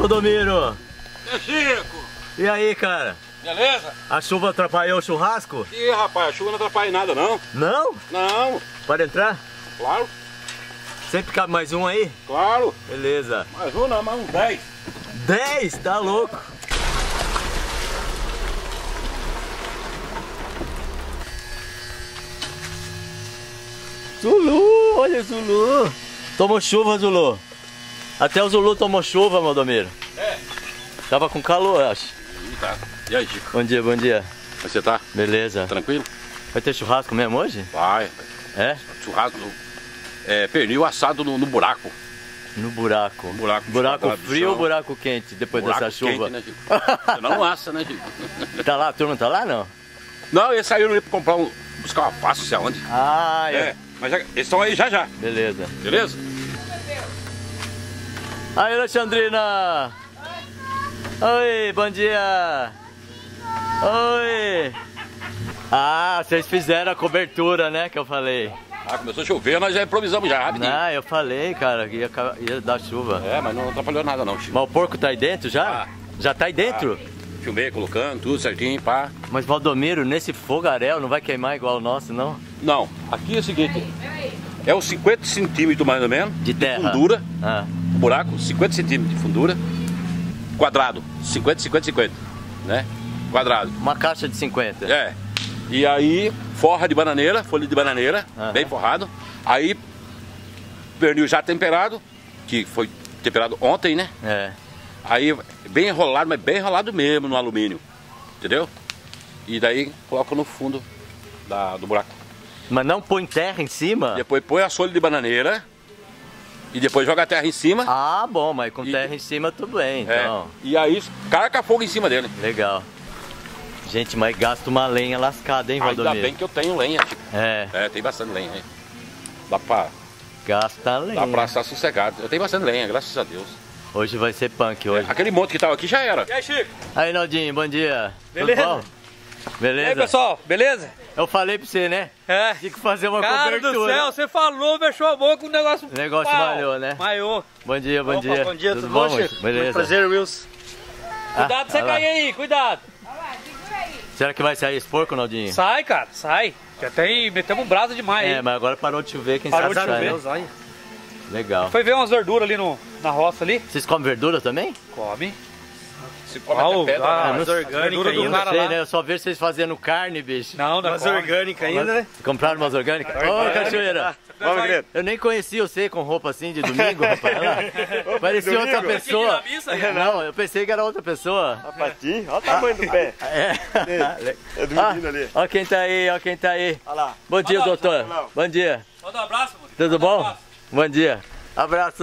Valdomiro! É Chico! E aí, cara? Beleza? A chuva atrapalhou o churrasco? Ih, rapaz, a chuva não atrapalha em nada, não. Não? Não. Pode entrar? Claro, Sempre cabe mais um aí? claro. Beleza. Mais um não, mais uns 10. 10? Tá louco? Zulu, olha o Zulu. Tomou chuva, Zulu. Até o Zulu tomou chuva, Valdomiro. É. Tava com calor, eu acho. Tá. E aí, Chico? Bom dia, bom dia. Como você tá? Beleza. Tranquilo? Vai ter churrasco mesmo hoje? Vai. É? Churrasco, pernil assado no buraco. No buraco. Buraco Buraco do frio chão. ou buraco quente depois Buraco dessa chuva? quente, né, Chico? Você não assa, né, Chico? Tá lá, a turma tá lá não? Não, eles saíram ali pra comprar buscar uma pasta, não sei aonde. Ah, É, mas eles estão aí já. Beleza. Beleza? Aí, Alexandrina! Oi, bom dia! Oi! Ah, vocês fizeram a cobertura, né, que eu falei. Ah, começou a chover, nós já improvisamos já, rapidinho. Não, eu falei, cara, que ia dar chuva. É, mas não atrapalhou nada não, Chico. Mas o porco tá aí dentro já? Ah. Já tá aí dentro? Filmei, colocando, tudo certinho, pá. Mas, Valdomiro, nesse fogaréu não vai queimar igual o nosso, não? Não, aqui é o seguinte, é uns 50 centímetros mais ou menos De terra? fundura, Ah, o buraco, 50 centímetros de fundura, quadrado, 50, 50, 50, né? Quadrado. uma caixa de 50. É. E aí, forra de bananeira, folha de bananeira, Aham. bem forrado. Aí, pernil já temperado, que foi temperado ontem, né? É. Aí, bem enrolado, mas bem enrolado mesmo no alumínio, entendeu? E daí, coloca no fundo do buraco. Mas não põe terra em cima? Depois põe a folha de bananeira e depois joga a terra em cima. Ah, bom, mas com E- terra em cima tudo bem, É, então. e aí, carca fogo em cima dele. Legal. Gente, mas gasta uma lenha lascada, hein, Ainda Valdomiro? bem que eu tenho lenha, tipo. É, É, tem bastante lenha aí. Dá gasta lenha. pra estar sossegado. Eu tenho bastante lenha, graças a Deus. Hoje vai ser punk hoje. Aquele monte que tava aqui já era. E aí, Chico? Aí, Naldinho, bom dia. Beleza? Tudo bom? E Beleza? aí, pessoal? Beleza? Eu falei pra você, né? É. Tinha que fazer uma Cara cobertura. do céu, você falou, fechou a boca, o negócio... O negócio Pau. malhou, né? Maiô. Bom dia, bom Opa, dia. bom dia, tudo bom, bom, moço? Chico? Beleza. Prazer, Wilson. Cuidado pra você olha lá. cair aí, cuidado. Será que vai sair esse porco, Naldinho? Sai, cara, sai. Já tem, metemos um braço demais É, aí. mas agora parou de chover, quem Parou sabe de sai, chover. né? Legal. Foi ver umas verduras ali na roça ali. Vocês comem verdura também? Come. Se come Ó, até pedra, ah, né? mas Mas orgânica verdura do ainda, cara Sei, lá. né? Eu só vejo vocês fazendo carne, bicho. Não, não Mas come. orgânica ainda, né? Compraram umas orgânicas? Ô, Cachoeira! Vamos, querido. Eu nem conhecia você com roupa assim de domingo, rapaz. Olha lá. Parecia outra domingo? pessoa. Aqui na missa, aí. Não, eu pensei que era outra pessoa. Patinho, olha o tamanho do pé. É. É do menino ali. Ó quem tá aí, ó quem tá aí. Olha lá. Bom dia, Olha lá, doutor. olha lá. Bom dia. Manda um abraço, mano. Tudo Manda um bom? abraço. Bom dia. Abraço.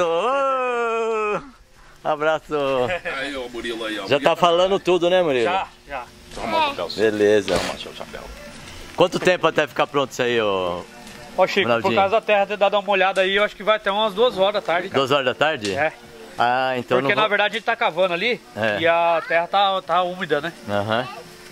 Ô, abraço. Aí, ó, o Murilo aí, ó. Já tá falando tudo, né, Murilo? Já. Toma o chapéu. Beleza. Toma seu chapéu. Quanto tempo até ficar pronto isso aí, ô? Ó, Chico, Ronaldinho. por causa da terra ter dado uma olhada aí, eu acho que vai até umas 2 horas da tarde. cara. 2 horas da tarde? É. Ah, então Porque não na verdade a gente tá cavando ali É. e a terra tá úmida, né? Aham.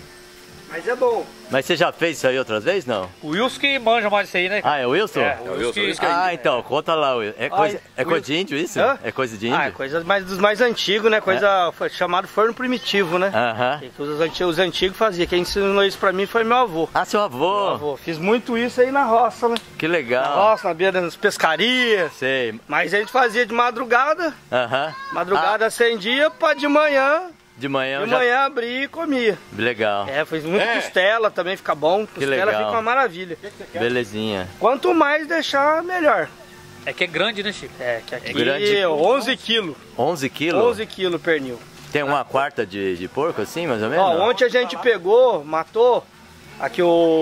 Mas é bom. Mas você já fez isso aí outras vezes, não? O Wilson que manja mais isso aí, né? Ah, é o Wilson? É, o Wilson, que... isso que Ah, então, conta lá, Wilson. É coisa, Ai, coisa de índio isso? Hã? É coisa de índio? Ah, é coisa dos mais antigos, né? Coisa foi chamado forno primitivo, né? Aham. Que os antigos faziam. Quem ensinou isso pra mim foi meu avô. Ah, seu avô. Meu avô. Fiz muito isso aí na roça, né? Que Na legal. roça, na beira das pescarias. Sei. Mas a gente fazia de madrugada. Aham. Madrugada acendia pra de manhã De manhã eu de já... manhã abrir e comia. Legal. É, fiz muito É. costela, também fica bom. Costela legal. fica uma maravilha. Belezinha. Quanto mais deixar, melhor. É que é grande, né, Chico? É, que aqui grande. 11 quilos. 11 quilos? 11 quilos pernil. Tem uma quarta de porco assim, mais ou menos? Ó, ontem a gente pegou, matou. Aqui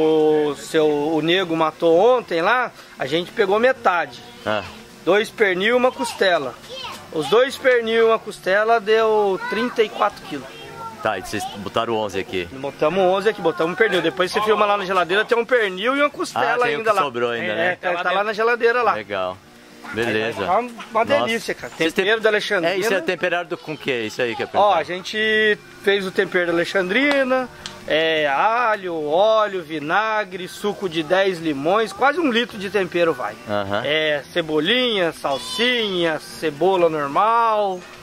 o nego matou ontem lá. A gente pegou metade. Ah, 2 pernil e uma costela. Os 2 pernil e uma costela deu 34 quilos. tá, e vocês botaram 11 aqui. Botamos 11 aqui, botamos um pernil. Depois você filma lá na geladeira, tem um pernil e uma costela tem o ainda que lá. sobrou ainda, né? Tá lá na geladeira lá. Legal. Beleza. Tá uma delícia, cara. Vocês Tempero tem- da Alexandrina. É, isso é temperado com o que? Isso aí que é Ó, a gente fez o tempero da Alexandrina, alho, óleo, vinagre, suco de 10 limões, quase 1 litro de tempero vai. Aham. Cebolinha, salsinha, cebola normal.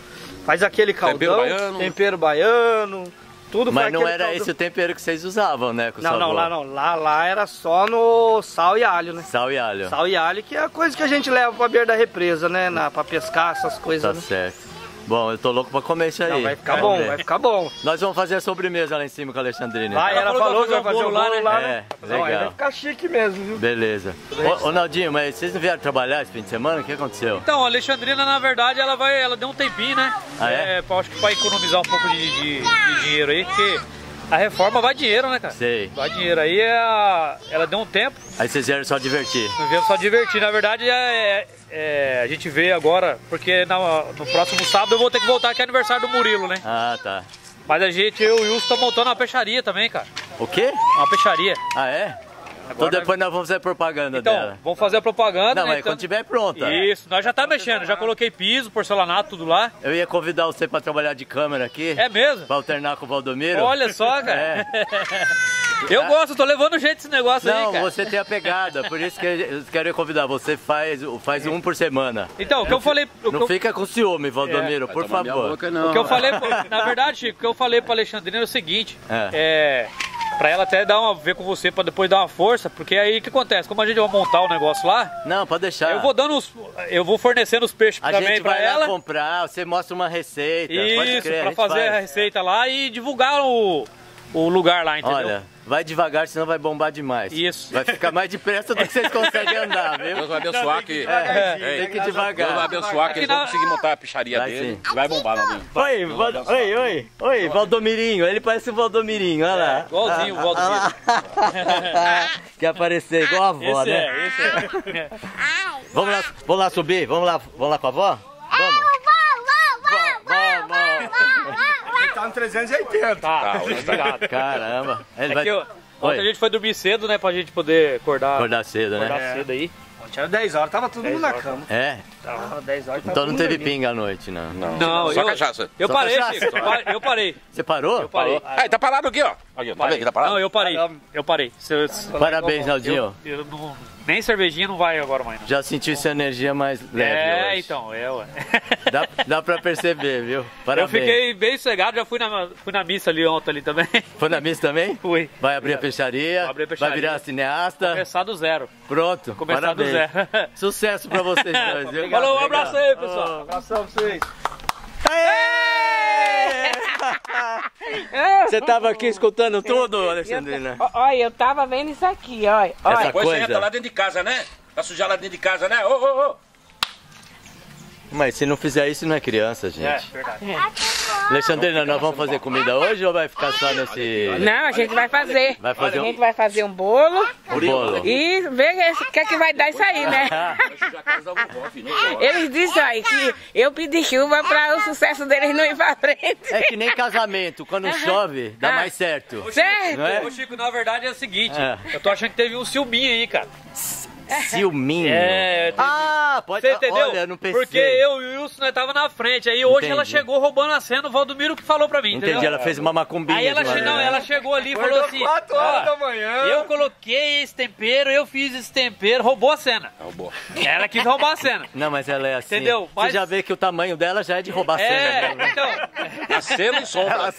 Faz aquele caldão, tempero baiano, tudo. Mas faz não aquele era caldão. esse o tempero que vocês usavam, né? Com Não, lá não. Lá era só no sal e alho, né? Sal e alho. Sal e alho, que é a coisa que a gente leva pra beira da represa, né? Pra pescar, essas coisas, Tá né? certo. Bom, eu tô louco pra comer isso aí. Não, vai ficar Vamos bom, ver. vai ficar bom. Nós vamos fazer a sobremesa lá em cima com a Alexandrina. Vai, ela falou que vai fazer o bolo lá, né? Não, aí vai Legal. ficar chique mesmo, viu? Beleza. Ô, Naldinho, mas vocês não vieram trabalhar esse fim de semana? O que aconteceu? Então, a Alexandrina, na verdade, ela deu um tempinho, né? Ah, é? Acho que pra economizar um pouco de dinheiro aí, porque a reforma vai dinheiro, né, cara? Sei. Vai dinheiro. Aí ela deu um tempo, Aí vocês vieram só divertir. nós viemos só divertir. Na verdade, a gente veio agora, porque no próximo sábado eu vou ter que voltar, que é aniversário do Murilo, né? Ah, tá. Mas eu e o Wilson estamos montando uma peixaria também, cara. O quê? Uma peixaria. Ah, é? Então Agora depois nós vamos fazer propaganda Então, dela. vamos fazer a propaganda, Não, né? mas Então- quando tiver pronta. Isso, nós já tá mexendo, já coloquei piso, porcelanato, tudo lá. Eu ia convidar você pra trabalhar de câmera aqui. É mesmo? Pra alternar com o Valdomiro. Olha só, cara. Eu gosto, tô levando jeito desse negócio aí, Não, cara. você tem a pegada, por isso que eu quero convidar. Você faz um por semana. Então, o que eu falei... Não fica com ciúme, Valdomiro, por Tomar minha favor. boca, não. O que eu falei, na verdade, Chico, o que eu falei pra Alexandrina é o seguinte, É. pra ela até ver com você, pra depois dar uma força, porque aí o que acontece? Como a gente vai montar o negócio lá, Não, pode deixar. eu vou fornecendo os peixes A também gente pra vai ela. lá comprar, você mostra uma receita. Pode Isso, crer, pra gente fazer a faz. receita lá e divulgar o lugar lá, entendeu? Olha, vai devagar, senão vai bombar demais. Isso. Vai ficar mais depressa do que vocês conseguem andar, viu? Deus vai abençoar que... Tem que ir Deus vai devagar. abençoar que eles vão conseguir montar a pixaria Vai dele. sim. Vai bombar, Naldinho. Oi, Valdomirinho. Ele parece o Valdomirinho, olha lá. Igualzinho o Valdomiro. Quer aparecer igual a avó, Esse né? é. Vamos lá subir? Vamos lá com a avó? Vamos. Ele tá no 380. Tá, obrigado. Caramba. Ele É vai que ontem a gente foi dormir cedo, né, pra gente poder acordar acordar cedo, né? cedo aí. Ontem era 10 horas, tava todo mundo na cama. É? Tava 10 horas, tava Então todo não mundo teve dormindo. pinga à noite, não. Não, Só cachaça. Eu Só parei, cachaça? Chico. Eu parei. Você parou? Parei. Ah, tá parado aqui, ó. Aqui, tá vendo que tá parado? Não, eu parei. Eu parei. Parabéns, Naldinho. Eu nem cervejinha não vai agora mais, não. Já senti sua energia mais leve hoje. Então, ué. Dá pra perceber, viu? Eu Parabéns. fiquei bem sossegado, já fui na missa ali ontem ali também. Foi na missa também? Fui. Vai abrir a peixaria, Vai abrir a peixaria. vai virar cineasta. Começar do zero. Pronto, Começar do parabéns. zero. Sucesso pra vocês dois, viu? Falou, um abraço aí, pessoal. Abração pra vocês. Você tava aqui escutando tudo, Alexandrina? Olha, eu tava vendo isso aqui, olha. Essa Depois você coisa. entra lá dentro de casa, né? Pra sujar lá dentro de casa, né? Ô. Mas se não fizer isso, não é criança, gente. Verdade. Alexandrina, nós vamos fazer comida hoje ou vai ficar só nesse Não, a gente vai fazer. Vai fazer A um- gente vai fazer um bolo bolo? e ver o que é que vai dar isso aí, né? Vai sujar a casa da vovó, filho. Eles dizem aí que eu pedi chuva para o sucesso deles não ir pra frente. É que nem casamento, quando chove, dá mais certo. Certo? Não é? Ô, Chico, na verdade é o seguinte, É. eu tô achando que teve um ciúminho aí, cara. Ciúminho. É, Ah, pode você entendeu? Olha, eu não pensei. Porque eu e o Wilson, nós tava na frente, aí hoje ela Entendi. chegou roubando a cena, o Valdomiro que falou pra mim, Entendi, entendeu? ela fez uma macumbinha. Aí ela, de uma- não, ela chegou ali e falou assim, 4 horas ó, da manhã. eu coloquei esse tempero, eu fiz esse tempero, roubou a cena. Roubou. Ela quis roubar a cena. Não, mas ela é assim. Entendeu? Você Mas- já vê que o tamanho dela já é de roubar cena. É, mesmo. então. A cena e sombra.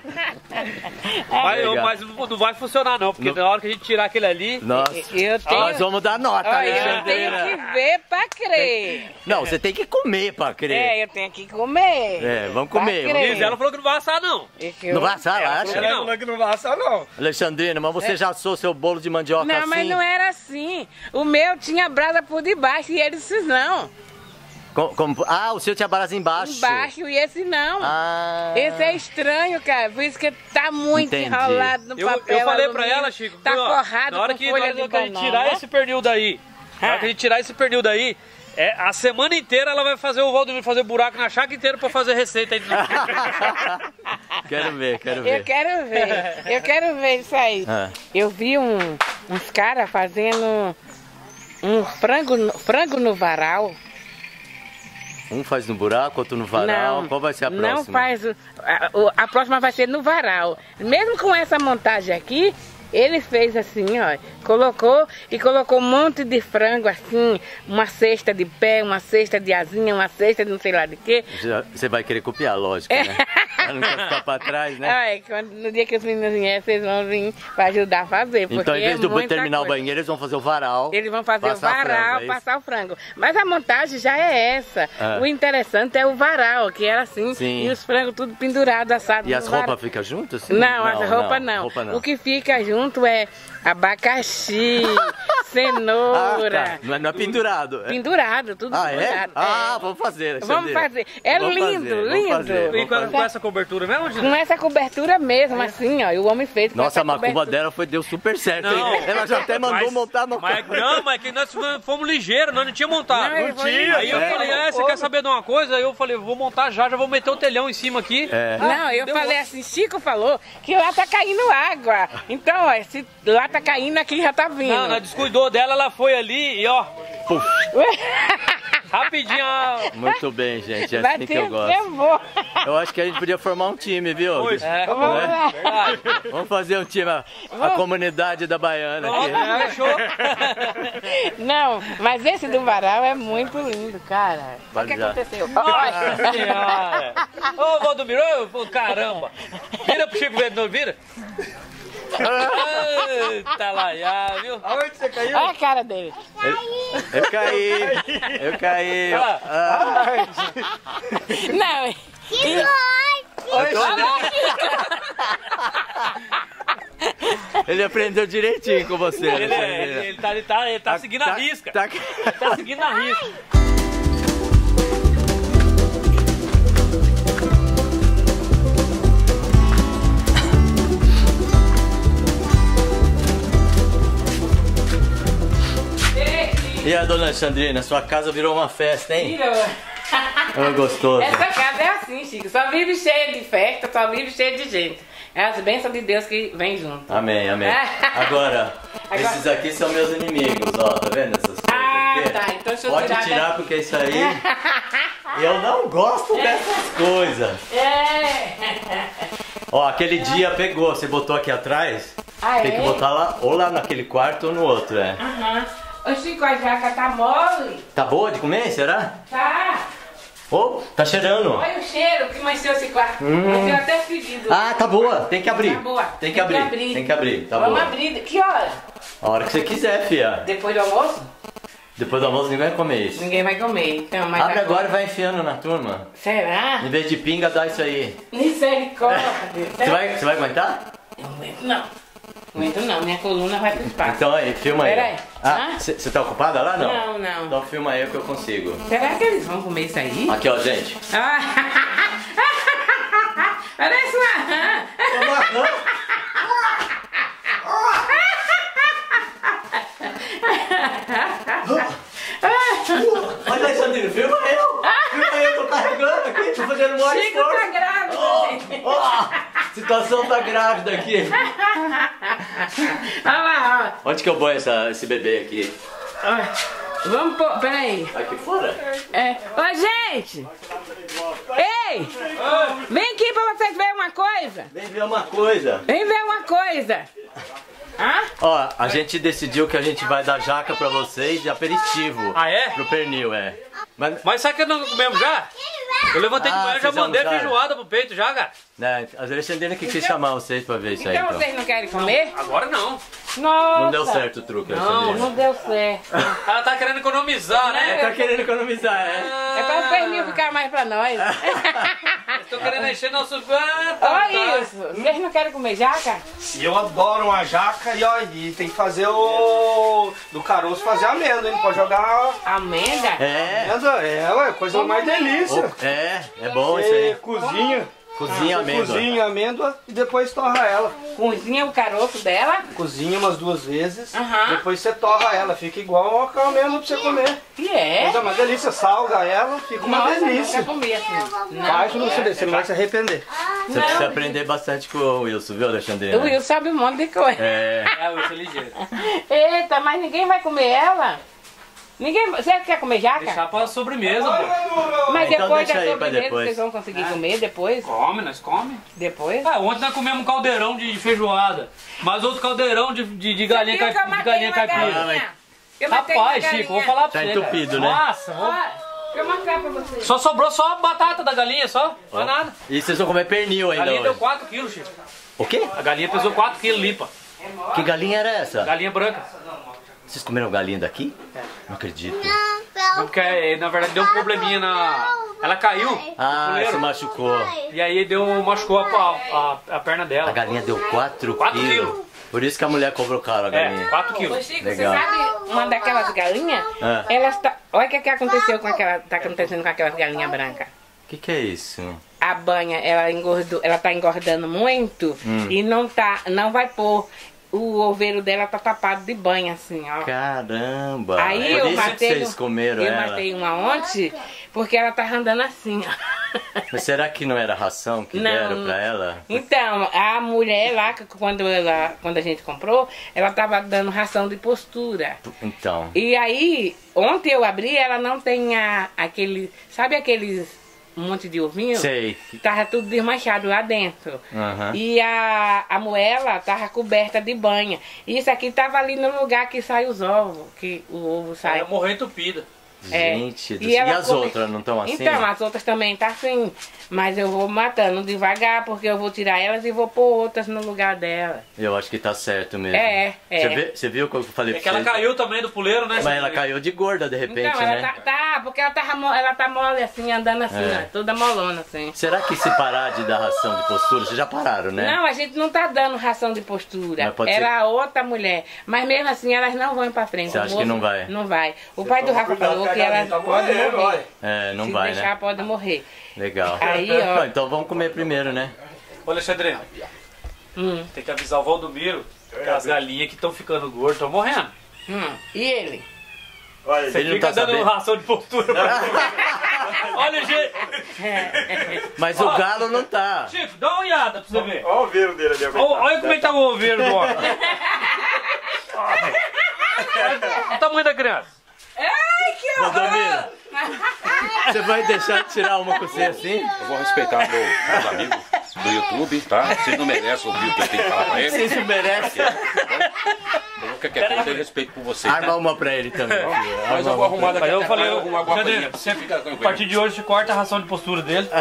Mas, Legal. mas não vai funcionar não, porque na hora que a gente tirar aquele ali... Nossa, Eu tenho, nós vamos dar nota, olha, eu tenho Alexandrina. que ver pra crer. Não, você tem que comer pra crer. É, eu tenho que comer. É, vamos Pra comer, crer. Diz, ela falou que não vai assar não. É que eu- Não vai assar, Ela acha? falou Não, que não vai assar, não. Alexandrina, mas você já assou seu bolo de mandioca Não, assim? mas não era assim. O meu tinha brasa por debaixo e eles não. Ah, o seu tinha brasa embaixo. Embaixo e esse não. Ah. Esse é estranho, cara. Por isso que tá muito Entendi. enrolado no Eu papel. falei pra alumínio. ela, Chico, Tá falei, ó, forrado na hora com que, folha na de hora que a gente banana. tirar esse pernil daí, na hora que a gente tirar esse pernil daí, a semana inteira ela vai fazer o Valdomiro fazer buraco na chácara inteira pra fazer receita aí. Quero ver. Eu quero ver isso aí. Ah. Eu vi uns caras fazendo um frango no varal. Um faz no buraco, outro no varal. Qual vai ser a próxima? Não faz. A próxima vai ser no varal. Mesmo com essa montagem aqui, Ele fez assim, ó, colocou um monte de frango assim, uma cesta de pé, uma cesta de asinha, uma cesta de não sei lá de quê. Você vai querer copiar, lógico, né? Ela não quer ficar pra trás, né? No dia que os meninos vierem, vocês vão vir pra ajudar a fazer. Então, em vez de terminar o banheiro, eles vão fazer o varal. Eles vão fazer o varal, passar o frango. Mas a montagem já é essa. O interessante é o varal, que era assim, e os frangos tudo pendurado, assado. E as roupas ficam juntas? Assim? Não, as roupas não. O que fica junto é abacaxi, cenoura. Não é pendurado? Pendurado, tudo pendurado. Vamos fazer. Vamos fazer. É lindo, lindo. E com essa cobertura mesmo, Gina? Com essa cobertura mesmo, assim, ó. E o homem fez com Nossa, essa a macumba cobertura. dela deu super certo. Não. Hein? Ela já até mandou montar no Mas que nós fomos ligeiros, nós não tínhamos montado. Não tinha. Aí eu falei, você quer saber de uma coisa? Aí eu falei, vou montar já vou meter o telhão em cima aqui. Não, eu falei assim, Chico falou que lá tá caindo água. Então, ó, se lá tá caindo, aqui já tá vindo. Não, nós descuidou dela, ela foi ali e ó. Puf. Rapidinho. Muito bem, gente. É assim que eu gosto. Eu acho que a gente podia formar um time, viu? Pois é. Vamos fazer um time, a comunidade da Baiana. Fechou. Não, mas esse do varal é muito lindo, cara. O que aconteceu? Ô, Valdomiro, caramba. Vira pro Chico ver de novo, vira. Eita, laiá, viu? Aonde você caiu? Olha a cara dele. Eu caí. Não, ele aprendeu direitinho com você. Ele tá seguindo a risca. Tá seguindo a risca. E a dona Alexandrina, sua casa virou uma festa, hein? Virou. Gostoso. Essa casa é assim, Chico. Só vive cheia de festa, só vive cheia de gente. É as bênçãos de Deus que vem junto. Amém, amém. Agora, esses aqui são meus inimigos, ó. Tá vendo essas coisas aqui? Tá. Então deixa eu Pode tirar porque isso aí... Eu não gosto dessas coisas. Ó, aquele dia pegou, você botou aqui atrás. Tem que botar lá, ou lá naquele quarto ou no outro, Ô Chico, a jaca tá mole. Tá boa de comer, será? Tá. Oh, tá cheirando. Olha o cheiro que amanheceu esse quarto. Amanheceu até fedido. Tá boa. Tem que abrir. Tá boa. Tem que abrir. Tá Vamos boa. abrir. Que hora? A hora que você quiser, fia. Depois do almoço? Depois do almoço ninguém vai comer isso. Ninguém vai comer. Então, mas abre agora e vai enfiando na turma. Será? Em vez de pinga, dá isso aí. Misericórdia. Você vai aguentar? Eu não aguento não. Não aguento não, minha coluna vai pro espaço. Então aí, filma aí. Peraí. Você tá ocupada lá, não? Não. Então filma aí que eu consigo. Será que eles vão comer isso aí? Aqui, ó, gente. Parece uma rã. Olha, Alexandrino, filma eu. Tô carregando aqui, tô fazendo um hora de Chico tá grávida. Situação tá grávida aqui. Olha lá, ó. Onde que eu ponho esse bebê aqui? Vamos pôr, peraí. Aqui fora? Ô, gente! Ei! Vem aqui pra vocês verem uma coisa. Vem ver uma coisa. Vem ver uma coisa. Ó, a gente decidiu que a gente vai dar jaca pra vocês de aperitivo. Pro pernil, Mas sabe que nós não comemos já? Eu levantei de manhã, já mandei feijoada pro peito já, cara. A Alexandrina que quis chamar vocês pra ver isso aí. Então vocês não querem comer? Agora não. Nossa. Não deu certo o truque, Alexandrina. Não deu certo. Ela tá querendo economizar, né? Tá querendo economizar, É pra o pernil ficar mais pra nós. Tô querendo encher nosso... Olha isso. Vocês não querem comer jaca? Eu adoro uma jaca e tem que fazer do caroço fazer amêndoa, hein? Pode jogar amêndoa? É coisa mais delícia. É bom isso aí. Cozinha amêndoa e depois torra ela. Cozinha o caroço dela? Cozinha umas 2 vezes, depois você torra ela, fica igual a amêndoa pra você comer. Mas é uma delícia, salga ela, fica uma delícia. Eu comer assim. Faz pra você não vai se arrepender. Você precisa aprender bastante com o Wilson, viu, Alexandrina? O Wilson sabe um monte de coisa. O Wilson é ligeiro. Eita, mas ninguém vai comer ela? Ninguém... Você quer comer jaca? Deixar pra sobremesa, pô. Mas Então depois deixa da aí pra sobremesa depois. vocês vão conseguir comer depois? Come, nós come. Depois? Ah, ontem nós comemos um caldeirão de feijoada. Mais outro caldeirão de galinha, Você viu que eu matei galinha uma caipira. galinha? Eu matei uma Rapaz, galinha. Chico, vou falar pra Tá você. entupido, cara. né? Nossa, Olha, deixa eu mostrar pra vocês. só sobrou só a batata da galinha, só. Não é nada. E vocês vão comer pernil A ainda galinha deu hoje. 4 quilos, Chico. O quê? A galinha pesou 4 quilos limpa. Que galinha era essa? Galinha branca. Vocês comeram galinha daqui? Não acredito. Porque na verdade deu um probleminha na. Ela caiu. Ah, no se puleiro, machucou. e aí machucou a perna A dela. galinha deu 4 4 quilos. quilos. Por isso que a mulher cobrou caro a galinha. 4 Ô quilos. Chico, Legal. você sabe uma daquelas galinhas? Ah. Elas tá... Olha o que aconteceu com aquela. Tá acontecendo com aquelas galinhas brancas. O que é isso? A banha, ela engordou, ela tá engordando muito e não vai pôr. O oveiro dela tá tapado de banha, assim, ó. Caramba! Aí Por eu isso que matei, vocês comeram eu ela. matei uma ontem, porque ela tava andando assim, ó. Mas será que não era ração que Não. deram pra ela? Então, a mulher lá, quando a gente comprou, ela tava dando ração de postura. Então. E aí, ontem eu abri, ela não tem aquele, sabe aqueles monte de ovinho? Sei. Tava tudo desmanchado lá dentro. Aham. E a moela tava coberta de banha. E isso aqui tava ali no lugar que sai os ovos, que o ovo sai. Ela morreu entupida. Gente do E céu. E ela as come- outras não estão assim? Então, as outras também tá assim. Mas eu vou matando devagar, porque eu vou tirar elas e vou pôr outras no lugar dela. Eu acho que tá certo mesmo. É. Você viu o que eu falei É pra que ela vocês? caiu também do puleiro, né? Mas ela caiu de gorda de repente, Então, né? ela tá porque ela tá mole assim, andando assim, É. ó, toda molona assim. Será que se parar de dar ração de postura, vocês já pararam, né? Não, a gente não tá dando ração de postura. Mas pode Era outra mulher. Mas mesmo assim, elas não vão pra frente. Você O acha que moço não vai? Não vai. O pai do Rafa falou que elas podem morrer. É, não Se vai, deixar, né? pode morrer. Legal. Aí, ó. Bom, então vamos comer primeiro, né? Ô Alexandre, tem que avisar o Valdomiro que as galinhas que estão ficando gordas estão morrendo. E ele? Você Ele não fica tá dando sabendo? ração de postura. Olha, gente. Mas o galo não tá. Chico, dá uma olhada pra você ver. Olha o oveiro dele ali. Olha como é que tá o oveiro do homem. Olha o tamanho da criança. Ai, que horror! Valdomiro, você vai deixar de tirar uma com você assim? Eu vou respeitar meus amigos do YouTube, tá? Vocês não merecem ouvir o que eu tenho que falar pra eles. Vocês se merecem. Eu nunca quero ter respeito por vocês, Arma tá? uma pra ele também. Mas eu vou arrumar daqui Mas eu a falei, pouco, arrumar alguma Alexandre, coisinha pra você ficar a tranquilo. partir de hoje você corta a ração de postura dele.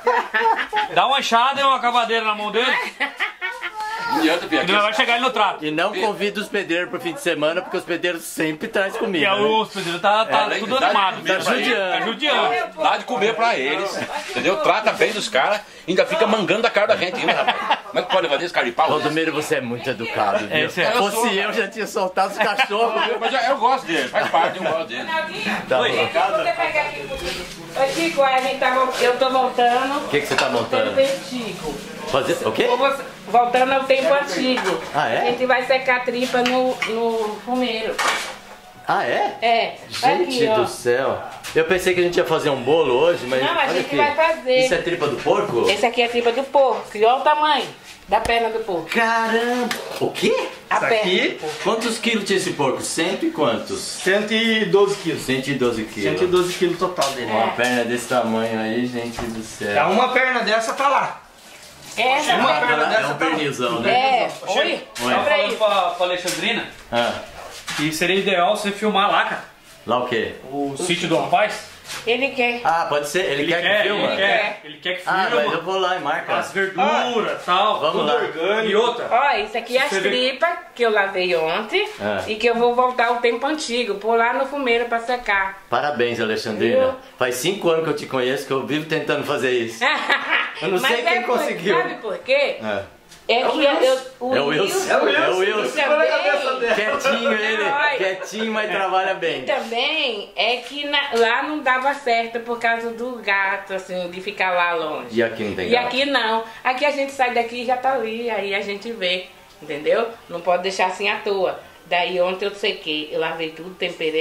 Dá uma enxada e uma cavadeira na mão dele. Não adianta vir E aqui. não vai chegar ele no trato. E não convida os pedreiros pro fim de semana, porque os pedreiros sempre trazem E comida. aí né? os pedreiros tá tudo tá- animado. tá judiando. Tá judiando. Dá de comer pra eles, entendeu? Trata bem dos caras, ainda fica mangando a cara da gente ainda, rapaz. Como é que pode fazer esse cara de pau? Valdomiro, você é muito educado, viu? isso é. Se fosse eu, já tinha soltado os cachorros, viu? Mas eu gosto dele, faz parte, eu gosto dele. Tá bom. Você pega aqui um pouquinho. Ô Chico, eu tô voltando. O que você tá Tempo montando? antigo. Fazer o quê? Voltando ao tempo antigo. Ah, é? A gente vai secar a tripa no fumeiro. Ah, é? É. Gente aqui, ó. do céu. Eu pensei que a gente ia fazer um bolo hoje, mas Não, a olha gente aqui. vai fazer. Isso é tripa do porco? Esse aqui é a tripa do porco. Olha o tamanho da perna do porco. Caramba! O quê? A perna aqui? do porco. Quantos quilos tinha esse porco? Cento e quantos? 112 quilos. 112 quilos. 112 quilos total dele. Uma perna desse tamanho aí, gente do É, céu. uma perna dessa tá lá. Essa Uma perna. perna É dessa um tá lá. pernilzão, né? É. Oi? Oi. Olha aí. Falando pra Alexandrina Ah, que seria ideal você filmar lá, cara. lá o quê? O sítio do rapaz. Ele quer. Ah, pode ser? Ele quer que filma? Ele quer que Ah, mas filma. eu vou lá e marca. As verduras e tal. Vamos lá. E outra. Ó, isso aqui é as Você vê- tripas que eu lavei ontem É. e que eu vou voltar ao tempo antigo, pôr lá no fumeiro pra secar. Parabéns, Alexandrina. Viu? Faz 5 anos que eu te conheço, que eu vivo tentando fazer isso. Eu não sei quem conseguiu. Sabe por quê? É. É que o É o Wilson. É o Wilson. também, Quietinho ele, Ai. quietinho, mas trabalha bem. também é que lá não dava certo por causa do gato, assim, de ficar lá longe. E aqui não tem E gato? aqui não. Aqui a gente sai daqui e já tá ali, aí a gente vê, entendeu? Não pode deixar assim à toa. Daí ontem eu sequei, eu lavei tudo, temperei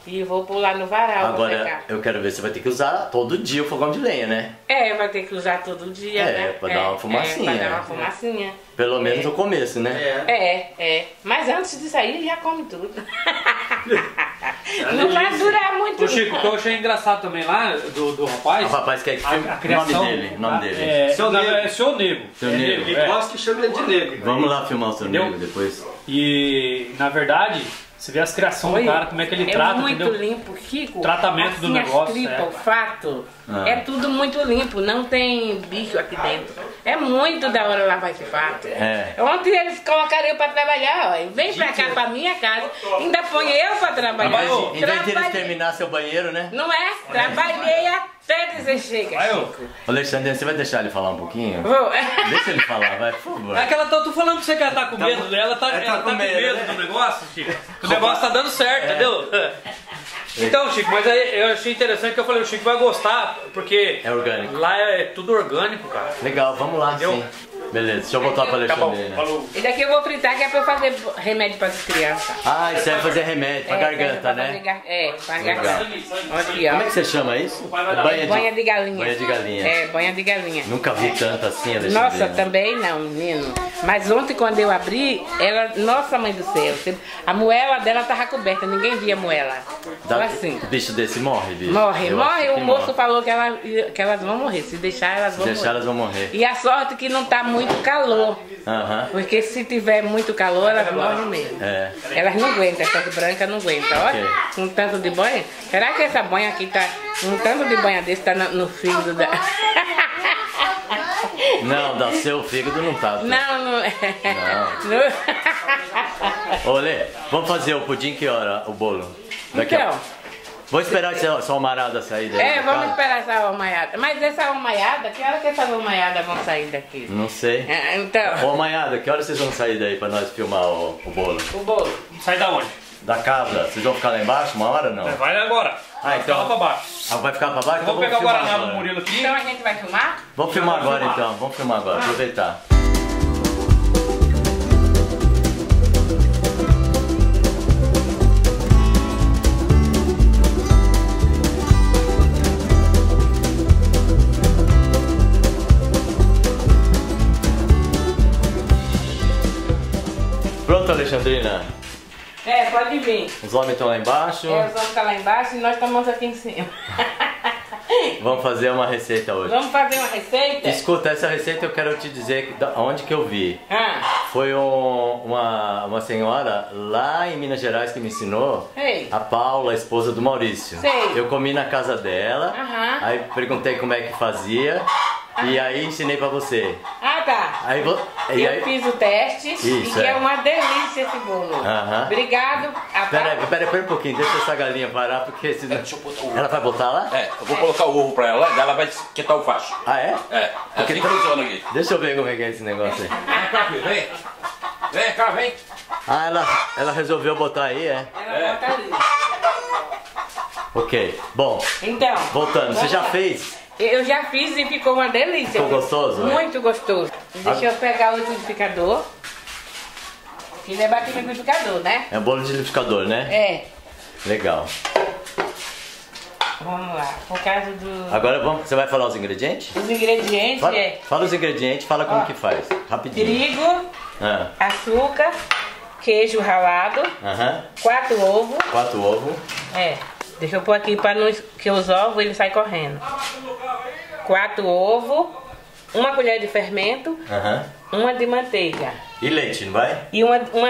E vou pular no varal. Agora, eu quero ver se você vai ter que usar todo dia o fogão de lenha, né? É, vai ter que usar todo dia, né? Pra dar uma fumacinha. Pra dar uma fumacinha. Pelo menos no começo, né? Mas antes de sair, já come tudo. Não vai durar muito. Ô Chico, o que eu achei engraçado também lá do rapaz... O rapaz quer que filme a criação, o nome dele. É Seu Nego. Seu Nego. Ele gosta que chama ele de negro. Vamos lá filmar o Seu Nego depois. E, na verdade, você vê as criações do cara, como é que ele trata, muito entendeu? limpo, Chico. O tratamento do negócio. As tripas, o fato. É tudo muito limpo, não tem bicho aqui dentro. É muito da hora lavar esse fato. Ontem eles colocaram eu pra trabalhar, ó. Vem pra cá, pra minha casa, ainda põe eu pra trabalhar. Em vez de eles terminar seu banheiro, né? Não é? Trabalhei até dizer chega. Chico. Alexandre, você vai deixar ele falar um pouquinho? Vou. Deixa ele falar, vai, por favor. É que ela tô falando pra você que ela tá com medo, né? Ela tá com medo né? do negócio, Chico. O negócio tá dando certo, entendeu? Então, Chico, mas aí eu achei interessante que eu falei, o Chico vai gostar, porque é orgânico. Lá é tudo orgânico, cara. Legal, vamos lá, sim. Beleza, deixa eu voltar pra Alexandre. Tá bom, e daqui eu vou fritar, que é pra eu fazer remédio para as crianças. Ah, isso é fazer remédio pra garganta, né? Pra garganta. Aqui, ó. Como é que você chama isso? Banha de galinha. Banha de galinha. É, banha de galinha. Nunca vi tanto assim, Alexandre. Nossa, também não, menino. Mas ontem quando eu abri, ela, nossa mãe do céu, a moela dela tava coberta, ninguém via a moela. Assim. Bicho desse morre, bicho. Morre. O moço falou que elas vão morrer. Se deixar, elas vão morrer. Se deixar, elas vão morrer. E a sorte que não tá muito calor. Porque se tiver muito calor, elas morrem mesmo. Elas não aguentam, essas brancas não aguentam. Olha, um tanto de banha. Será que essa banha aqui tá. Um tanto de banha desse tá no fígado da. Não, do seu fígado não tá. Não é. Ô, Lê, vamos fazer o pudim que hora? O bolo? Então. Vou esperar essa almarada sair daí. Vamos esperar essa almaiada. Mas essa almaiada, que hora que essas almaiadas vão sair daqui? Não sei. Então. Ô, almaiada, que hora vocês vão sair daí pra nós filmar o bolo? O bolo. Sai da onde? Da casa. Vocês vão ficar lá embaixo uma hora ou não? Vai agora. Então. Vai pra baixo. Vai ficar pra baixo? Então vamos pegar o Guaraná do Murilo aqui. Então a gente vai filmar? Vamos filmar agora então. Vamos filmar agora. Aproveitar. Pronto, Alexandrina? Pode vir. Os homens estão lá embaixo. Os homens estão lá embaixo e nós estamos aqui em cima. Vamos fazer uma receita hoje. Vamos fazer uma receita? Escuta, essa receita eu quero te dizer onde que eu vi. Foi uma senhora lá em Minas Gerais que me ensinou. A Paula, a esposa do Maurício. Eu comi na casa dela. Aí perguntei como é que fazia. E aí ensinei pra você. Tá. Eu fiz o teste e é uma delícia esse bolo. Obrigado. Pera um pouquinho, deixa essa galinha parar, porque senão... Ela vai botar lá? Eu vou colocar o ovo pra ela e ela vai esquentar o facho. É? Porque que funciona aqui. Deixa eu ver como é que é esse negócio aí. Vem. Vem cá, vem. Ela resolveu botar aí, Ela bota ali. Ok, bom. Então. Voltando, você já fez? Eu já fiz e ficou uma delícia. Ficou gostoso? Muito gostoso. Deixa eu pegar o liquidificador. Que não é bate liquidificador, né? É um bolo de liquidificador, né? Legal. Vamos lá, por causa do... Agora você vai falar os ingredientes? Os ingredientes Fala os ingredientes, fala como que faz. Rapidinho. Trigo, açúcar, queijo ralado, 4 ovos. 4 ovos. Deixa eu pôr aqui para não que os ovos ele sai correndo. 4 ovos, 1 colher de fermento, 1 de manteiga. E leite, não vai? E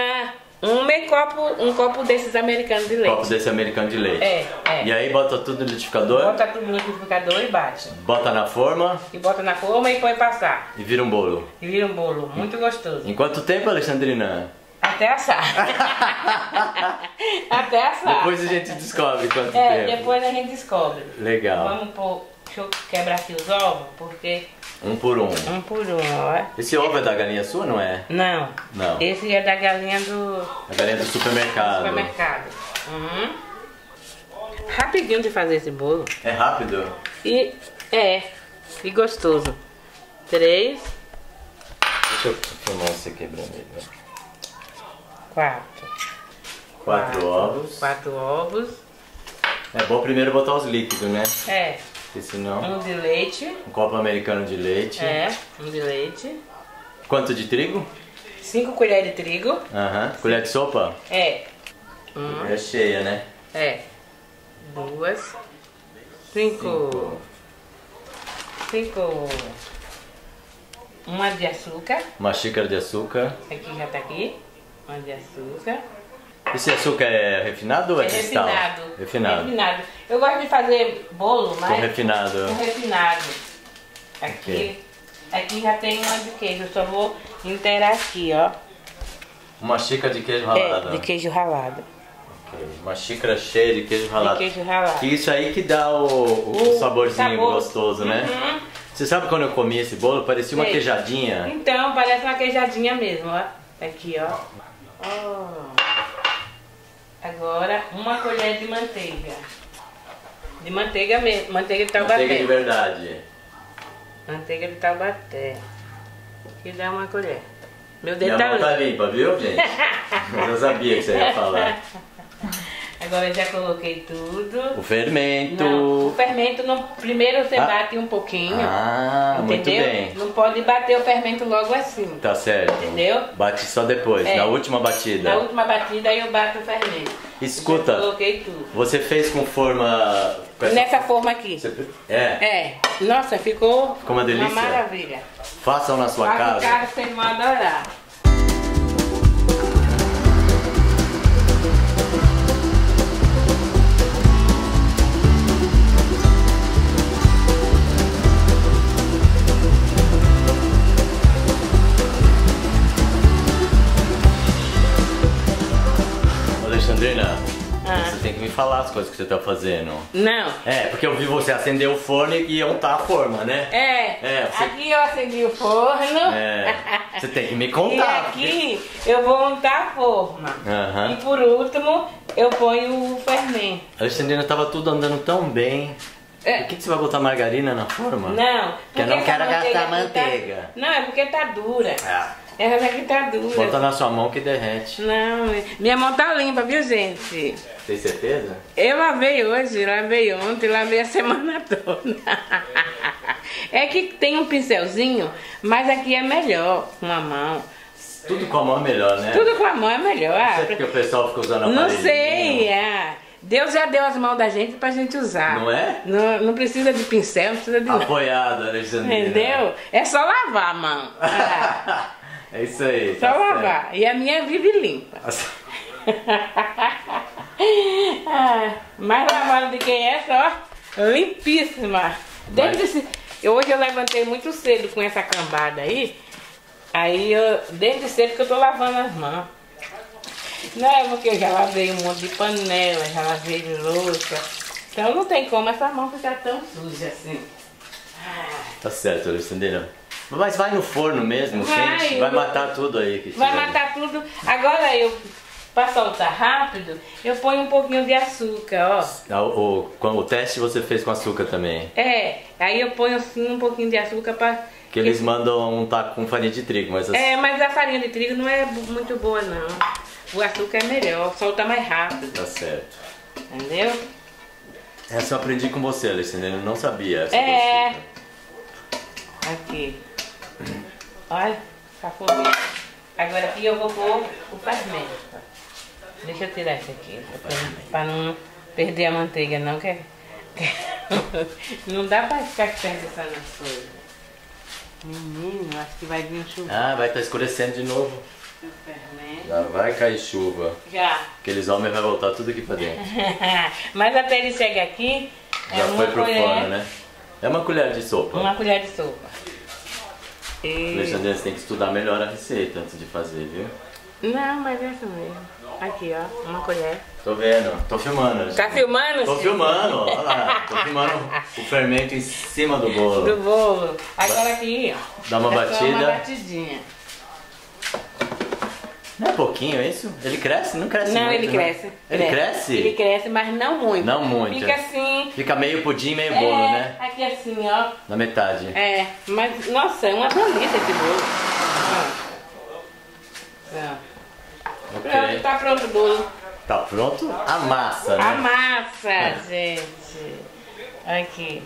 um copo desses americanos de leite. Copo desse americano de leite. E aí bota tudo no liquidificador? Bota tudo no liquidificador e bate. Bota na forma? E bota na forma e põe passar. E vira um bolo? E vira um bolo, muito gostoso. Em quanto tempo, Alexandrina? Até assar. Até assar. Depois a gente descobre quanto tempo. Depois a gente descobre. Legal. Vamos pôr... Deixa eu quebrar aqui os ovos, porque... Um por um. Um por um, ó. Esse ovo é da galinha sua, não é? Não. Esse é da galinha do... A galinha do supermercado. Rapidinho de fazer esse bolo. É rápido? E gostoso. 3. Deixa eu filmar você quebrando ele. 4. 4 ovos. 4 ovos. É bom primeiro botar os líquidos, né? É. Porque senão... Um de leite. Um copo americano de leite. É, um de leite. Quanto de trigo? 5 colheres de trigo. Aham. Colher de sopa? É. É cheia, né? É. 2. 5. Uma de açúcar. Uma xícara de açúcar. Aqui já tá aqui. Uma de açúcar. Esse açúcar é refinado ou é cristal? Refinado. Refinado. Refinado. Eu gosto de fazer bolo, mas... Com refinado. Com refinado. Aqui, Okay. Aqui já tem uma de queijo. Eu só vou inteirar aqui, ó. Uma xícara de queijo ralado. É, de queijo ralado. Okay. Uma xícara cheia de queijo ralado. De queijo ralado. E isso aí que dá o saborzinho sabor. gostoso, né? Uhum. Você sabe quando eu comi esse bolo? Parecia uma queijadinha. Então, parece uma queijadinha mesmo, ó. Aqui, ó. Oh. Agora, uma colher de manteiga. De manteiga mesmo, manteiga de Taubaté. Manteiga de verdade. Manteiga de Taubaté. Aqui dá uma colher. Meu dedo Minha mão tá limpa, viu, gente? Mas eu sabia que você ia falar. Agora eu já coloquei tudo. O fermento. Não, o fermento, primeiro você bate um pouquinho. Ah, entendeu? muito bem. Não pode bater o fermento logo assim. Tá certo. Entendeu? Bate só depois, na última batida. Na última batida eu bato o fermento. Escuta, eu coloquei tudo. Você fez com forma... Nessa forma aqui. É? Nossa, ficou uma delícia. Uma maravilha. Façam na sua casa. Casa, vocês vão adorar. Alexandrina, você tem que me falar as coisas que você tá fazendo. Não. É, porque eu vi você acender o forno e untar a forma, né? Você... Aqui eu acendi o forno. Você tem que me contar. E aqui eu vou untar a forma. Uhum. E por último, eu ponho o fermento. Alexandrina, tava tudo andando tão bem. Por que você vai botar margarina na forma? Não. Porque eu não quero gastar manteiga. Não, é porque tá dura. Ela aqui tá dura. Bota na sua mão que derrete. Não, minha mão tá limpa, viu, gente? Tem certeza? Eu lavei hoje, lavei ontem, lavei a semana toda. É que tem um pincelzinho, mas aqui é melhor com a mão. Tudo com a mão é melhor, né? Tudo com a mão é melhor. Não sei porque o pessoal fica usando aparelho. Não sei, Deus já deu as mãos da gente pra gente usar. Não é? Não precisa de pincel, não precisa de nada. Apoiado, Alexandrina. Entendeu? É só lavar a mão. É isso aí. Só lavar. E a minha vive limpa. Mais lavada do que essa, ó. Limpíssima. Hoje eu levantei muito cedo com essa cambada aí. Aí desde cedo que eu tô lavando as mãos. Não é porque eu já lavei um monte de panela, já lavei de louça. Então não tem como essa mão ficar tão suja assim. Tá certo, Alexandrina. Mas vai no forno mesmo, quente, vai matar tudo aí. Que vai matar tudo. Agora pra soltar rápido, eu ponho um pouquinho de açúcar, ó. O teste você fez com açúcar também? Aí eu ponho assim um pouquinho de açúcar pra... Que eles mandam untar com farinha de trigo, mas... mas a farinha de trigo não é muito boa, não. O açúcar é melhor, solta mais rápido. Tá certo. Entendeu? Essa eu aprendi com você, Alexandrina, eu não sabia essa Aqui. Olha, tá foguinho. Agora aqui eu vou pôr o fermento. Deixa eu tirar isso aqui, pra não perder a manteiga não, que não dá pra ficar desperdiçando as coisas. Menino, acho que vai vir chuva. Vai estar escurecendo de novo. Já vai cair chuva. Já. Aqueles homens vão voltar tudo aqui pra dentro. Mas até ele chegar aqui, já foi pro forno, né? É uma colher de sopa. Uma colher de sopa. Alexandrina, você tem que estudar melhor a receita antes de fazer, viu? Não, mas é isso mesmo. Aqui, ó, uma colher. Tô vendo, tô filmando. Tá filmando? Tô filmando, olha lá. Tô filmando o fermento em cima do bolo. Do bolo. Agora aqui, ó. Dá uma batida. Uma batidinha. Não é pouquinho isso? Ele cresce? Não cresce não, muito, ele cresce. Né? Ele cresce? Ele cresce, mas não muito. Não muito. Fica assim. Fica meio pudim, meio bolo, né? Aqui assim, ó. Na metade. Mas, nossa, é uma delícia esse bolo. Ok. Pronto, tá pronto o bolo. Tá pronto a massa, né? A massa, gente. Aqui.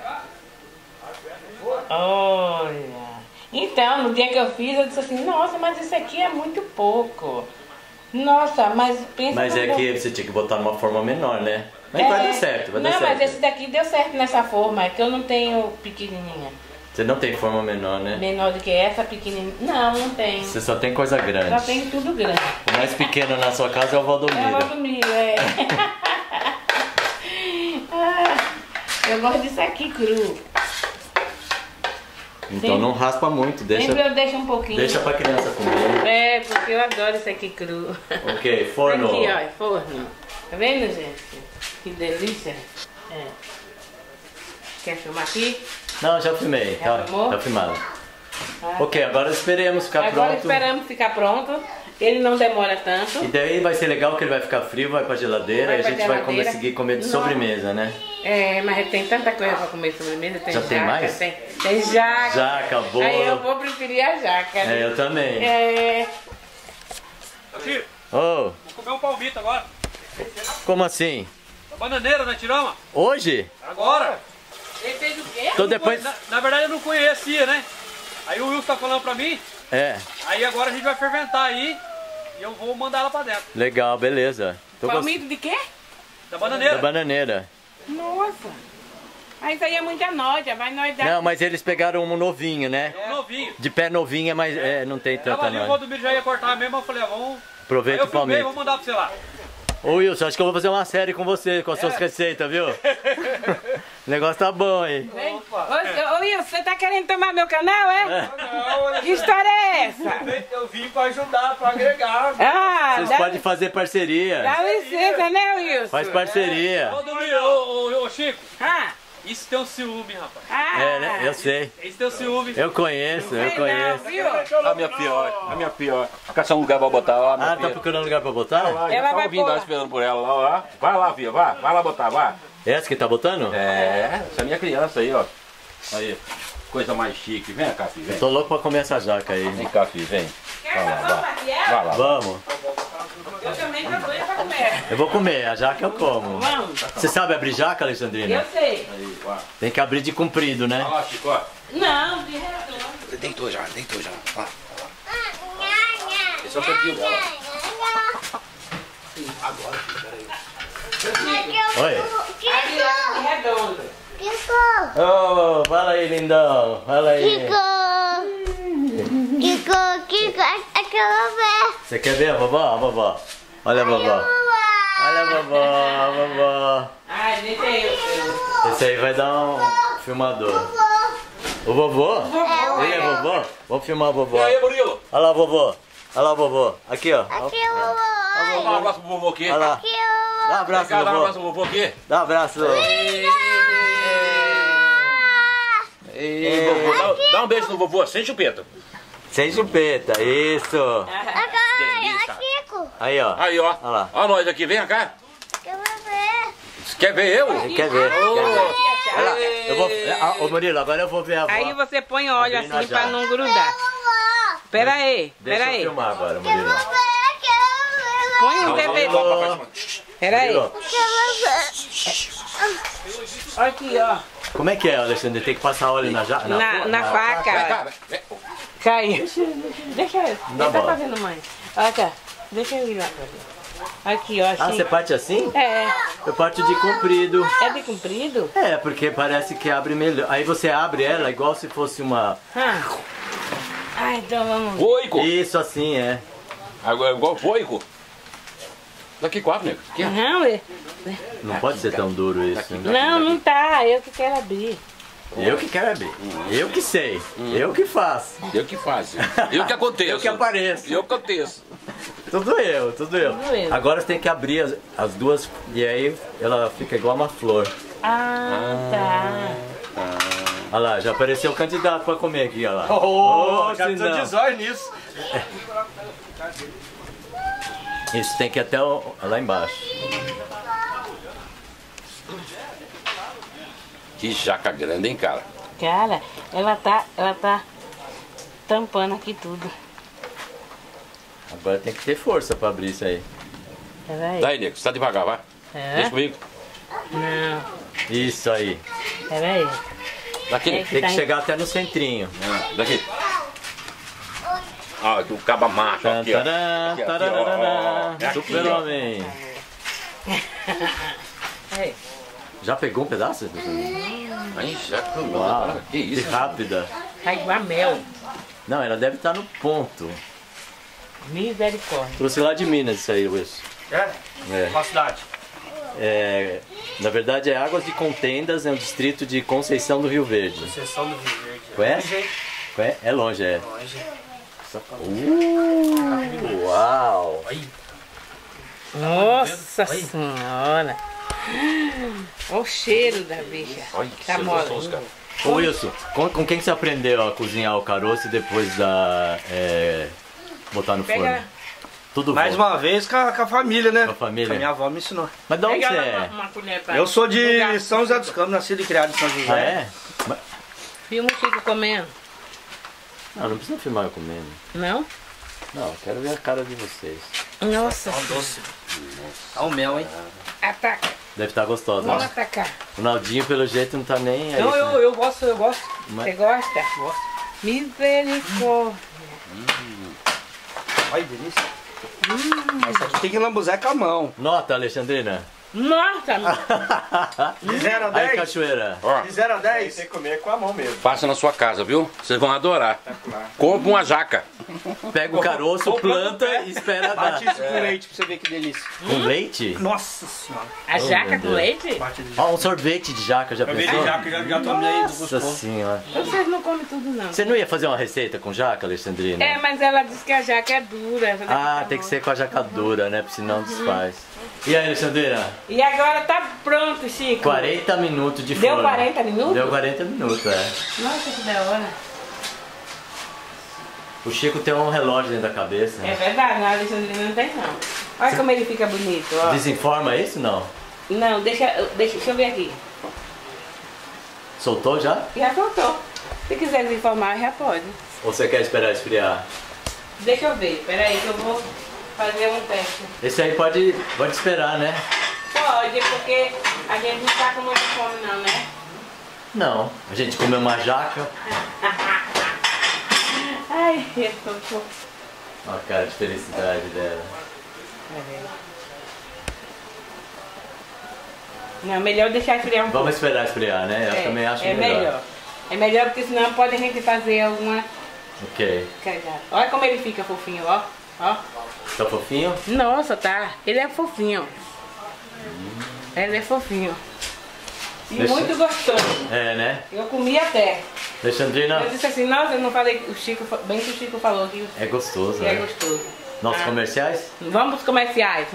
Olha. Então, no dia que eu fiz, eu disse assim, nossa, mas isso aqui é muito pouco. Nossa, mas pensa... Mas é que você tinha que botar numa forma menor, né? Mas vai dar certo, vai dar certo. Não, mas esse daqui deu certo nessa forma, é que eu não tenho pequenininha. Você não tem forma menor, né? Menor do que essa, pequenininha. Não, não tem. Você só tem coisa grande. Só tem tudo grande. O mais pequeno na sua casa é o Valdomiro. É o Valdomiro, é. Eu gosto disso aqui cru. Então não raspa muito, deixa... Sempre eu deixo um pouquinho. Deixa pra criança comer. É, porque eu adoro isso aqui cru. Ok, forno. Aqui, ó, forno. Tá vendo, gente? Que delícia. É. Quer filmar aqui? Não, já filmei. Tá filmado. Ok, agora esperemos ficar pronto. Agora esperamos ficar pronto. Ele não demora tanto. E daí vai ser legal que ele vai ficar frio, vai pra geladeira e a gente vai conseguir comer de sobremesa, né? É, mas tem tanta coisa pra comer de sobremesa. Tem já tem mais? Tem jaca. Jaca, bolo. Aí eu vou preferir a jaca. É, eu também. É. Aqui. Oh. Vou comer um palmito agora. Como assim? Da bananeira, né, Tirama? Hoje? Agora. Ele fez o quê? Então depois... Na verdade eu não conhecia, né? Aí o Wilson tá falando pra mim. É. Aí agora a gente vai ferventar aí e eu vou mandar ela pra dentro. Legal, beleza. Palmito de quê? Da bananeira. Da bananeira. Nossa. Mas isso aí é muita noja, vai nós dar... Não, mas eles pegaram um novinho, né? É um novinho. De pé novinho, mas não tem tanta noja. O Valdomiro já ia cortar mesmo, eu falei, vamos... Aproveita o palmito. Vou mandar pra você lá. Ô Wilson, acho que eu vou fazer uma série com você, com as suas receitas, viu? O negócio tá bom, hein? Ô Wilson, você tá querendo tomar meu canal, é? Não, que história é essa? Eu vim pra ajudar, pra agregar. Vocês podem fazer parceria. Dá licença, né, Wilson? Faz parceria. Ô Chico. Isso tem um ciúme, rapaz. É, né? Eu sei. Isso tem um ciúme. Eu conheço. A minha pior. Caçar um lugar pra botar lá. Ah, tá procurando lugar pra botar? Ela vai ouvindo, tá esperando por ela lá. Vai lá, filha, vai lá botar, vai. Essa que tá botando? É, essa é a minha criança aí, ó. Aí, coisa mais chique. Vem cá, filho, vem. Tô louco pra comer essa jaca aí. Vem cá, filho, vem. Vai lá. Vamos. Eu também tô doida pra comer. Eu vou comer, a jaca eu como. Vamos. Você sabe abrir jaca, Alexandrina? Eu sei. Aí, vai. Tem que abrir de comprido, né? Ó, Chico, ó. Não, de redondo. Deitou já. Vai. Esse é o cantinho dela. Agora, peraí. Oi. De redondo. Oh, fala aí, lindão. Fala aí. Kiko, Você quer ver a vovó? A vovó. Olha a vovó. Olha a vovó, Ai, deixa eu. Esse aí vai dar um filmador. O vovô? Ele é vovô? Vamos filmar a vovó. E aí, Murilo? Olha lá, vovô. Olha lá, vovô. Aqui, ó. Aqui, Dá um abraço pro vovô aqui. Olha lá. Dá um abraço, Dá um abraço vovô. pro vovô aqui. Dá um abraço. Ei, vovô, dá um beijo no vovô, sem chupeta. Sem chupeta, isso. Delícia. Kiko. Aí, ó. Aí, ó. Olha lá. Ó nós aqui, vem cá. Eu vou ver. Você quer ver eu? Ele quer ver. Olha lá. Eu vou... Ô, Murilo, agora eu vou ver a avó. Aí você põe óleo Abrindo assim a pra jaca. não grudar. Pera aí, Deixa pera eu aí. filmar agora, Murilo. Põe um DVD. Pera aí. Aqui, ó. Como é que é, Alexandre? Tem que passar óleo na jaca? Na faca. Caiu. Deixa eu. Dá Ele tá bola. fazendo mais. Olha cá. Deixa eu ir lá pra ver. Aqui, ó. Ah, Assim. você parte assim? É. Eu parto de comprido. É de comprido? É, porque parece que abre melhor. Aí você abre ela igual se fosse uma... Ah, então vamos. Foico. Isso, assim, é. Agora, igual foico. Daqui 4, nego. Aqui, ó. Não, Não pode ser tão duro isso. não tá. Eu que quero abrir. Eu que quero abrir. Eu que sei. Eu que faço. Eu que faço. Eu que aconteço. Eu que apareço. Eu que aconteço. Tudo eu. Tudo eu. Agora você tem que abrir as duas e aí ela fica igual uma flor. Tá. Olha lá, já apareceu o candidato pra comer aqui, olha lá. Já se tô não. de zóio nisso. Isso tem que ir até lá embaixo. Que jaca grande, hein, cara? Cara, ela tá tampando aqui tudo. Agora tem que ter força pra abrir isso aí. Peraí. Daí, nego, você tá devagar, vai. Deixa comigo. Não. Isso aí. Peraí. Daqui. Tem que chegar até no centrinho. Daqui. Ah, o caba macho aqui, ó. Super-homem. Já pegou um pedaço? Aí já comeu. Uau, Que isso? que rápida. Tá igual mel. Não, ela deve estar no ponto. Misericórdia. Trouxe lá de Minas isso aí, Wilson. É? É. Qual cidade? É, na verdade é Águas de Contendas, é um distrito de Conceição do Rio Verde. Conceição do Rio Verde. Conhece? É longe, é. Longe. Uau! Nossa Senhora. Olha o cheiro da bicha. Olha que Tá gostoso, mole. cara. Ô Wilson, com quem você aprendeu a cozinhar o caroço e depois da botar no Pega. forno? Tudo Mais bom. uma vez com a família, né? Com a família. A minha avó me ensinou. Mas de onde Pega você lá é? uma colher pra... Eu sou de Lugar. São José dos Campos, nascido e criado em São José. Ah, é? Filma o Chico comendo. Não precisa filmar eu comendo. Não? Não, eu quero ver a cara de vocês. Nossa. Tá um doce. Tá um mel, hein? Ataca. Deve estar gostosa. Vamos Né? atacar. O Naldinho, pelo jeito, não tá nem aí. Não, né? eu gosto. Mas- Você gosta? Gosto. Misericórdia. Olha que delícia. Mas aqui tem que lambuzar com a mão. Nota, Alexandrina. Nossa. De 0 a Aí, 10? Cachoeira. Ó, De 0 a 10? Tem que comer com a mão mesmo. faça na sua casa, viu? Vocês vão adorar. Compre uma jaca. Pega o caroço, planta e espera dar. Bate isso com leite pra você ver que delícia. Com leite? Nossa senhora. A jaca meu com Deus. leite? Bate de Ó, um sorvete de jaca, já Eu vi pensou? de jaca, já tomei do Nossa gostoso. senhora. Vocês não comem tudo, não. Você não ia fazer uma receita com jaca, Alexandrina? É, mas ela disse que a jaca é dura. Essa daqui Ah, tá tem que boa. ser com a jaca dura, né? Porque senão desfaz. E aí, Alexandrina? E agora tá pronto, Chico. 40 minutos de Deu forno. 40 minutos? Deu 40 minutos, é. Nossa, que da hora. O Chico tem um relógio dentro da cabeça. É verdade, a Alexandrina não tem, não. Olha como ele fica bonito, ó. Desinforma isso, não? Não, deixa eu ver aqui. Soltou já? Já soltou. Se quiser desinformar, já pode. Ou você quer esperar esfriar? Deixa eu ver, peraí que eu vou fazer um teste. Esse aí pode esperar, né? Pode, porque a gente não tá com muita fome não, né? Não. A gente comeu uma jaca. Ai, eu tô... Olha a cara de felicidade dela. Não, melhor deixar esfriar um pouco. Vamos esperar esfriar, né? Eu também acho melhor. É melhor porque senão pode a gente fazer alguma Ok. cagada. Olha como ele fica fofinho, ó. Ó. Tá fofinho? Nossa, tá. Ele é fofinho. Ele é fofinho. E Deixa- muito gostoso. É, né? Eu comi até. Alexandrina, Eu disse assim, nossa, eu não falei, o Chico, bem que o Chico falou que é gostoso, é né? gostoso. Nossos Ah. comerciais? Vamos pros comerciais.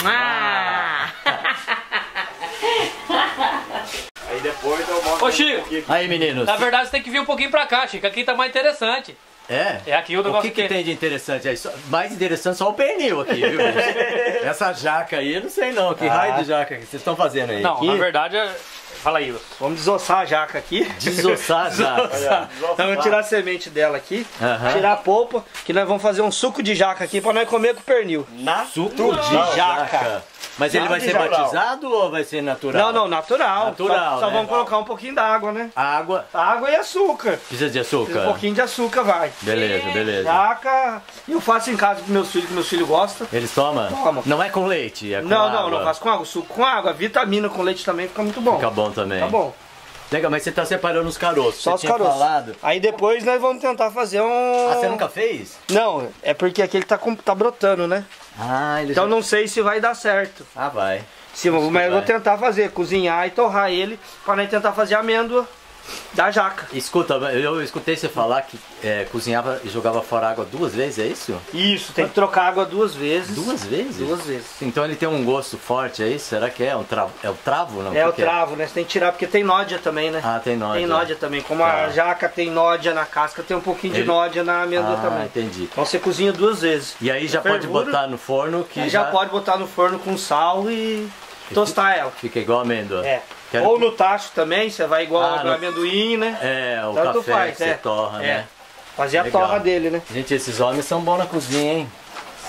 Aí depois eu mostro Ô, Chico, Aí, meninos. na verdade você tem que vir um pouquinho pra cá, Chico. Aqui tá mais interessante. É? É aqui o negócio que tem de interessante aí? Mais interessante só o pernil aqui, viu? Essa jaca aí, eu não sei não. Que raio de jaca que vocês estão fazendo aí? Não, Aqui? na verdade, fala aí. Vamos desossar a jaca aqui. Desossar a jaca. Então vamos tirar a semente dela aqui, Aham. tirar a polpa, que nós vamos fazer um suco de jaca aqui pra nós comer com pernil. Suco de jaca. Mas ele vai de ser jaca. batizado ou vai ser natural? Não, natural. Natural, Só né? vamos colocar um pouquinho d'água, né? Água. Água e açúcar. Precisa de Um açúcar? pouquinho de açúcar vai. Beleza, beleza. Jaca. Eu faço em casa com meus filhos, que meus filhos gostam. Eles tomam? Tomam. Não é com leite, é com Não, água. não faço com água. Suco com água. Vitamina com leite também fica muito bom. Fica bom também. Tá bom. Legal, mas você tá separando os caroços. Só você os tinha caroços. falado. Aí depois nós vamos tentar fazer um... Ah, você nunca fez? Não, é porque aquele tá brotando, né? Ah, ele Então já... não sei se vai dar certo. Ah, vai. Sim, mas eu vai. vou tentar fazer, cozinhar e torrar ele para nós tentar fazer a amêndoa da jaca. Escuta, eu escutei você falar que cozinhava e jogava fora água 2 vezes, é isso? Isso, tem que trocar água 2 vezes. 2 vezes? 2 vezes. Então ele tem um gosto forte, é isso? Será que é? É o travo, não? É o que travo, né? Você tem que tirar porque tem nódia também, né? Ah, tem nódia. Tem nódia também. Como Tá. a jaca tem nódia na casca, tem um pouquinho de Ele- nódia na amêndoa também. entendi. Então você cozinha 2 vezes. E aí já pode Fervura. botar no forno que Aí já pode botar no forno com sal e tostar ela. Fica igual amêndoa. É. Quero- Ou no tacho também, você vai igual Ah, no no- amendoim, né? É, o Tanto café faz, que você torra, É. né? Fazer a Legal. torra dele, né? Gente, esses homens são bons na cozinha, hein?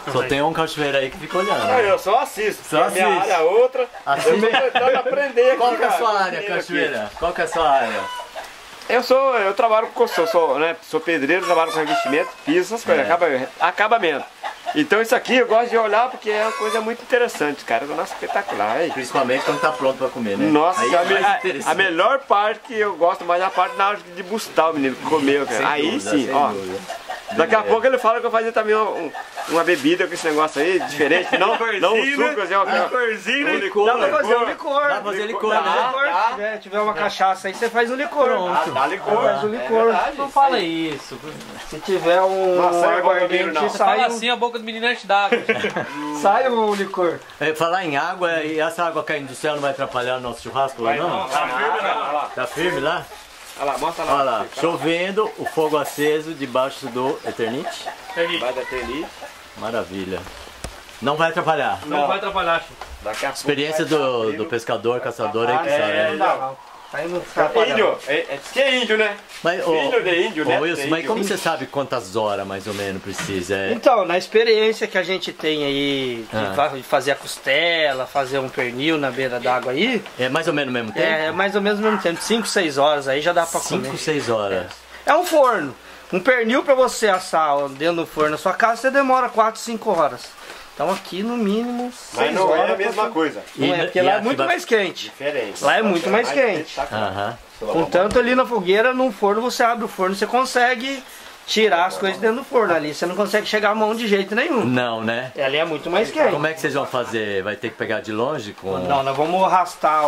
Só tem um cachoeiro aí que fica olhando. Não, eu só assisto. Só assiste. Minha área é outra. Assiste. Eu tô tentando aprender aqui. Qual que é a sua área, cachoeira? Qual que é a sua área? Eu trabalho com construção, sou pedreiro, trabalho com revestimento, piso, essas coisas, acabamento. Então isso aqui eu gosto de olhar porque é uma coisa muito interessante, cara. Nossa, espetacular. Aí. Principalmente quando tá pronto pra comer, né? Nossa, aí a melhor parte que eu gosto mais é a parte na hora de bustar o menino, comer. Cara. Aí dúvida, sim, ó. Daqui a pouco ele fala que eu fazia também uma bebida com esse negócio aí, diferente. Não o suco, assim, uma corzinha, um licor. Dá pra fazer um licor. Dá pra fazer licor, né? Se tiver uma cachaça aí, você faz um licor. Dá licor. Faz um licor. Não fala isso. Se tiver um aguardente, sai fala assim, a boca do menino enche d'água. Sai o licor. Falar em água, e essa água caindo do céu não vai atrapalhar o nosso churrasco lá, não? Tá firme lá. Tá firme lá? Olha lá, mostra lá. Olha lá, chovendo, o fogo aceso debaixo do Eternite. Vai da Eternite. Maravilha. Não vai atrapalhar. Não vai atrapalhar. Experiência do pescador, caçador aí que sabe, né? Não. Tá indo índio. Diz que é índio, né? Mas, Filho de índio, né? Wilson, mas como você sabe quantas horas mais ou menos precisa? Então, na experiência que a gente tem aí de fazer a costela, fazer um pernil na beira d'água aí. É mais ou menos o mesmo tempo? É mais ou menos o mesmo tempo, 5, 6 horas aí já dá pra comer. 5, 6 horas. É um forno. Um pernil pra você assar dentro do forno na sua casa, você demora 4, 5 horas. Então aqui no mínimo 6 Mas não horas. é a mesma coisa. Não é, porque lá é muito mais quente. Diferente. Lá é muito mais quente. Contanto ali na fogueira, num forno, você abre o forno, você consegue tirar as coisas dentro do forno. Ali você não consegue chegar a mão de jeito nenhum. Não, né? Ali é muito mais quente. Como é que vocês vão fazer? Vai ter que pegar de longe? Não, nós vamos arrastar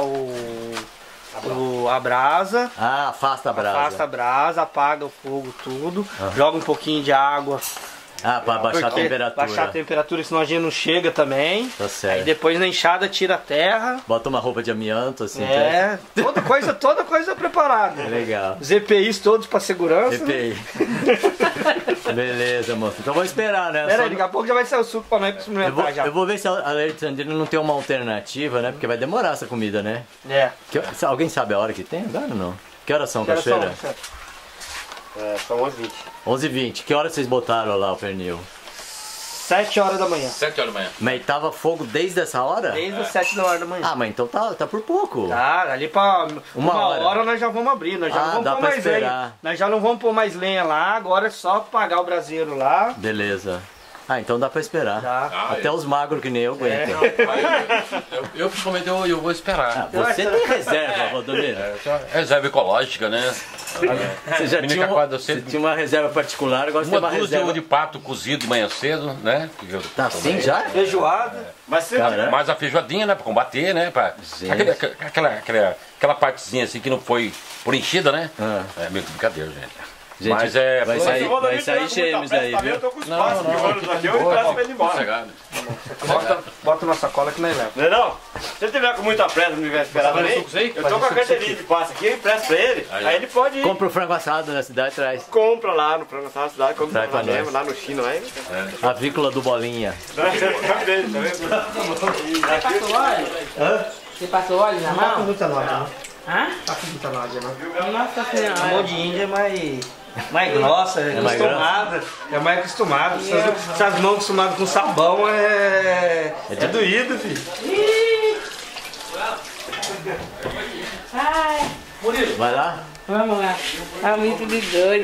a brasa. Afasta a brasa. Afasta a brasa, apaga o fogo, tudo. Joga um pouquinho de água. Pra baixar a temperatura. Baixar a temperatura, senão a gente não chega também. Tá certo. Aí depois na enxada tira a terra. Bota uma roupa de amianto, assim. Toda coisa preparada. Legal. Os EPIs todos pra segurança. EPI. Beleza, moço. Então vou esperar, né? Pera aí, daqui a pouco já vai sair o suco pra nós experimentar já. Eu vou ver se a Alexandrina não tem uma alternativa, né? Porque vai demorar essa comida, né? Alguém sabe a hora que tem? Agora não. Que horas são, cachoeira? São 11h20. 11h20. Que horas vocês botaram lá o pernil? 7 horas da manhã. 7 horas da manhã. Mas tava fogo desde essa hora? Desde as 7 da hora da manhã. Mas então tá por pouco. Tá, ali pra uma hora nós já vamos abrir. Nós já não vamos pôr mais lenha. Nós já não vamos pôr mais lenha lá, agora é só apagar o braseiro lá. Beleza. Então dá pra esperar. Até os magros que nem eu aguentam. Eu principalmente eu vou esperar. Você tem reserva, Valdomiro? Reserva ecológica, né? Você já tinha uma reserva particular, agora você tem uma reserva de pato cozido de manhã cedo, né? Tá assim já? Feijoada. Mas a feijoadinha, né? Pra combater, né? Aquela partezinha assim que não foi por enchida, né? É meio que brincadeira, gente. Mas vai sair gêmeos aí, viu? Eu tô com os passos de olhos aqui, eu peço pra ele ir embora. Bota na sacola que nós leva. Não, se ele tiver com muita pressa, não tiver esperado também, eu tô com a carteirinha de passe aqui, eu empresto pra ele, aí ele pode ir. Compra o frango assado na cidade, traz. Compra lá no frango assado na cidade, compra lá no Chino, aí. Avícola do Bolinha. Você passou óleo na mão? Tá com muita noite, né? Tá com muita noite, né? Nossa Senhora. A mão de índia é mais grossa, acostumada. É mais acostumada. Essas mãos acostumadas com sabão é doído, filho. Vai lá? Vamos lá. Tá muito de doido.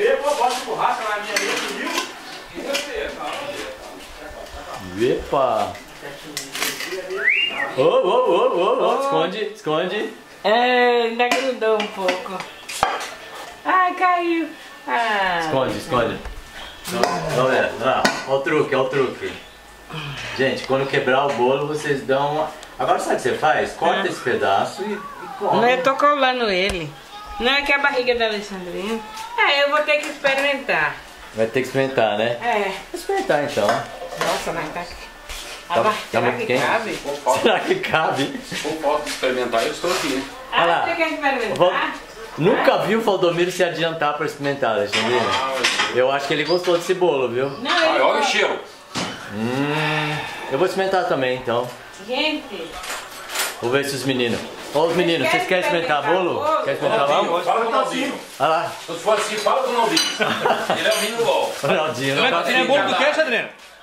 Epa! Esconde. Ainda grudou um pouco. Ai, caiu. Esconde. Olha o truque. Gente, quando quebrar o bolo, vocês dão uma... Agora sabe o que você faz? Corta esse pedaço e come. Não, eu tô colando ele. Não é que a barriga da Alexandrina. Eu vou ter que experimentar. Vai ter que experimentar, né? Vou experimentar então. Nossa, mas tá... Será que cabe? Será que cabe? Se for posso experimentar, eu estou aqui. Você quer experimentar? Nunca vi o Valdomiro se adiantar para experimentar, Alexandrina. Eu acho que ele gostou desse bolo, viu? Olha o cheiro. Eu vou experimentar também, então. Gente. Vou ver se os meninos... Os meninos, vocês querem experimentar bolo? Quer experimentar bolo? Fala com o Ronaldinho. Olha lá. Se for assim, fala com o Ronaldinho. Ele é o menino bom. Ronaldinho. É bom do que, Alexandrina?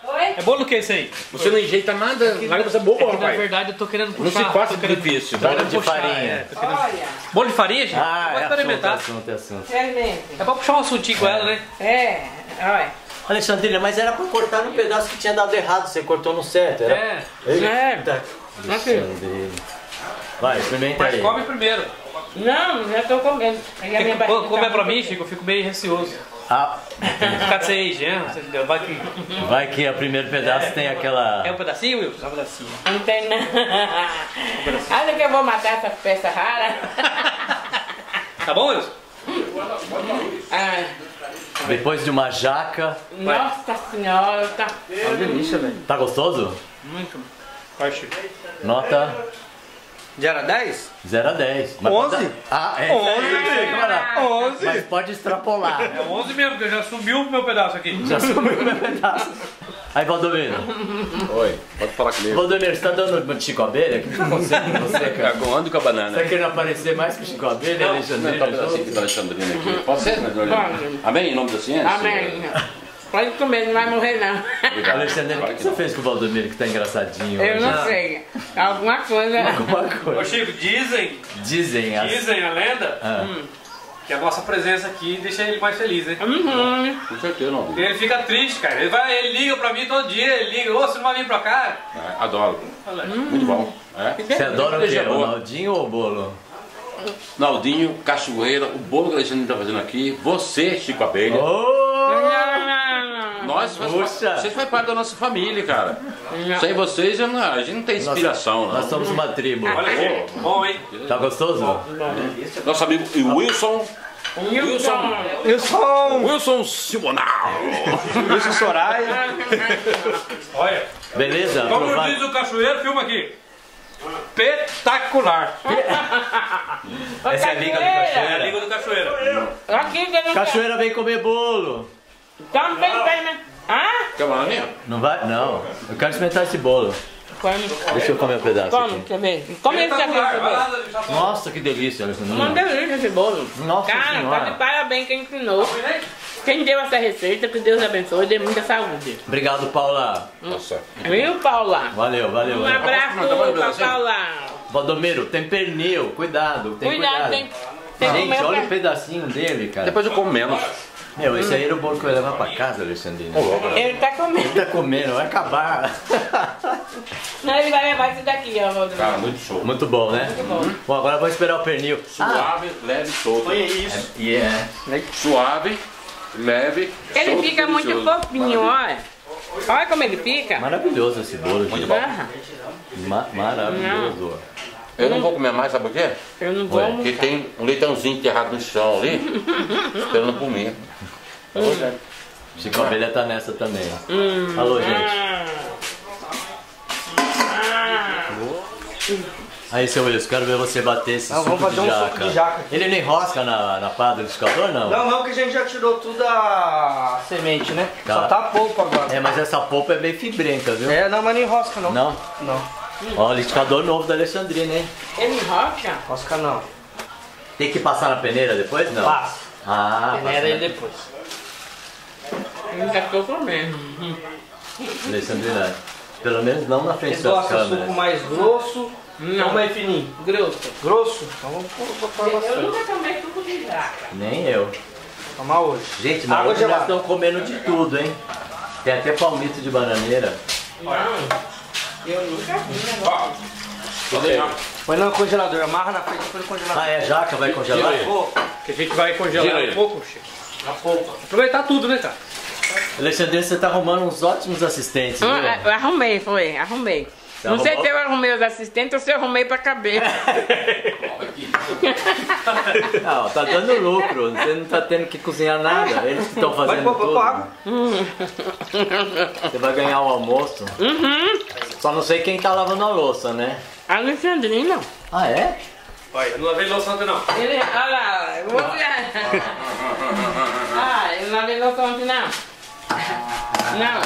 Oi? É bolo do que isso aí? Você não enjeita nada, larga essa boa, Na rapaz. verdade eu tô querendo puxar. Não se faça difícil. Bolo de farinha. Olha. Bolo de farinha, gente? Ah, Pode é experimentar. assunto. Realmente. É pra puxar um assuntinho com ela, né? É, olha. Alexandrina, mas era pra cortar no pedaço que tinha dado errado, você cortou no certo. Era... É. Eita. Aqui. Alexandrina. Vai, experimenta Mas aí. come primeiro. Não, já tô comendo. Aí a minha barriga Quando comer tá pra muito mim, Chico, eu fico meio receoso. Ah, Ficar sem higiene, vai que... vai que o primeiro pedaço tem aquela... É um pedacinho, Wilson? É um pedacinho. Não tem não. Acha que eu vou matar essa peça rara? Tá bom, Wilson? Ah, Depois de uma jaca... nossa senhora, tá... É uma delícia, velho. Tá gostoso? Muito. Vai, Chico. Nota De 0 a 10? 0 a 10. 11? Ah, é. 11? Mas pode extrapolar. É 11 mesmo, porque já sumiu o meu pedaço aqui. Já sumiu o meu pedaço. Aí, Valdomiro. Oi, pode falar comigo. Valdomiro, você tá dando de Chico Abelha? O que aconteceu com você, cara? Ando com a banana. Você tá querendo aparecer mais que o Chico Abelha, Alexandrina? Não, tá um pedacinho da Alexandrina aqui. Pode ser, né? Amém? Em nome da ciência? Amém. Pode comer, não vai morrer não. Obrigado. Alexandrina, o que você fez com o Valdomiro que tá engraçadinho Eu hoje? não sei. Alguma coisa. Alguma Ô, coisa. Chico, dizem Dizem a lenda, que a nossa presença aqui deixa ele mais feliz, né? Com certeza, não. Ele fica triste, cara. Ele liga pra mim todo dia, ele liga, ô, você não vai vir pra cá? Adoro. Muito bom. É? Você adora o quê? Deixa O boa. Naldinho ou o bolo? Naldinho, Cachoeira, o bolo que a Alexandre tá fazendo aqui, você, Chico Abelha. Nós, Puxa. vocês fazem parte da nossa família, cara. Sem vocês, a gente não tem inspiração, Nós não. somos uma tribo. Olha aqui, bom, hein? Tá gostoso? Nosso amigo Wilson Simonal. Wilson Soraya. Olha, Beleza? como Aprovado. diz o Cachoeiro, filma aqui. Espetacular. Essa é a liga do É a Cachoeira. língua do Cachoeiro. Aqui que eu não Cachoeira vem comer bolo. Então, vem, né? Ah? Quer uma laninha? Não vai? Não. Eu quero experimentar esse bolo. Come. Deixa eu comer um pedaço Come, aqui. quer ver? Come esse aqui, Espetacular. quer Vai lá, ver? já falou. Nossa, que delícia, Uma Alexandrina. delícia esse bolo. Nossa Cara, Senhora. tá de parabéns quem ensinou. Quem deu essa receita, que Deus abençoe e dê muita saúde. Obrigado, Paula. Nossa. Viu, Paula? Valeu, valeu. Um valeu. abraço pra Paula. Valdomiro, tem pernil. Cuidado, tem cuidado. Tem que Gente, comer olha pra- o pedacinho dele, cara. Depois eu como menos. Meu, esse aí era o bolo que eu ia levar pra casa, Alexandrina. Ele tá comendo. Ele tá comendo, vai acabar. Não, ele vai levar isso daqui, ó. Rodrigo. Cara, muito show. Muito bom, né? Bom, agora vamos esperar o pernil. Suave, leve, solto. Suave, leve, Ele solto, fica muito delicioso. fofinho, olha. Olha como ele fica. Maravilhoso esse bolo, gente. Ah, Maravilhoso. Eu não vou comer mais, sabe por quê? eu não vou Ué, Porque almoçar. tem um leitãozinho enterrado no chão ali, esperando por mim. Chico Abelha tá nessa também. Alô, gente. Aí, seu Wilson, quero ver você bater esse Não, suco, vamos fazer de um jaca. suco de jaca. Ele não enrosca na pá do liquidificador, não? Não, que a gente já tirou tudo a semente, né? Tá. Só tá a polpa agora. É, mas essa polpa é bem fibrenta, viu? É, não, mas não enrosca não. Não? Não, Ó, liquidificador novo da Alexandrina, hein? Ele enrosca? enrosca não. Tem que passar na peneira depois, não? Passa. Ah, Peneira passa. ele depois. Ele já ficou comendo. Alexandrina, pelo menos não na frente Você das gosta de suco câmeras. mais grosso ou mais fininho? Grosso. Grosso? Então vamos botar Eu bastante. nunca tomei suco de jaca. Nem eu. Tomar hoje. Gente, mas Água hoje nós gelada. estamos comendo de tudo, hein? Tem até palmito de bananeira. Eu nunca vi negócio. Põe no congelador, amarra na frente e põe no congelador. Ah, é jaca? Vai congelar? Que a gente vai congelar Gira aí. um pouco, Chico. Na polpa. Aproveitar tudo, né, cara? Alexandrina, você tá arrumando uns ótimos assistentes, viu? Eu arrumei, arrumei. Você Não sei arrumou? se eu arrumei os assistentes ou se eu arrumei pra caber. Não, tá dando lucro. Você não tá tendo que cozinhar nada. Eles que estão Vai fazendo pôr tudo. água. Você vai ganhar o almoço. Só não sei quem tá lavando a louça, né? Alexandrina. Ah, é? Olha, eu não lavei louça ontem, não. Ele, olha lá, eu vou tirar. Ah, ele não lavei louça ontem, não. Não.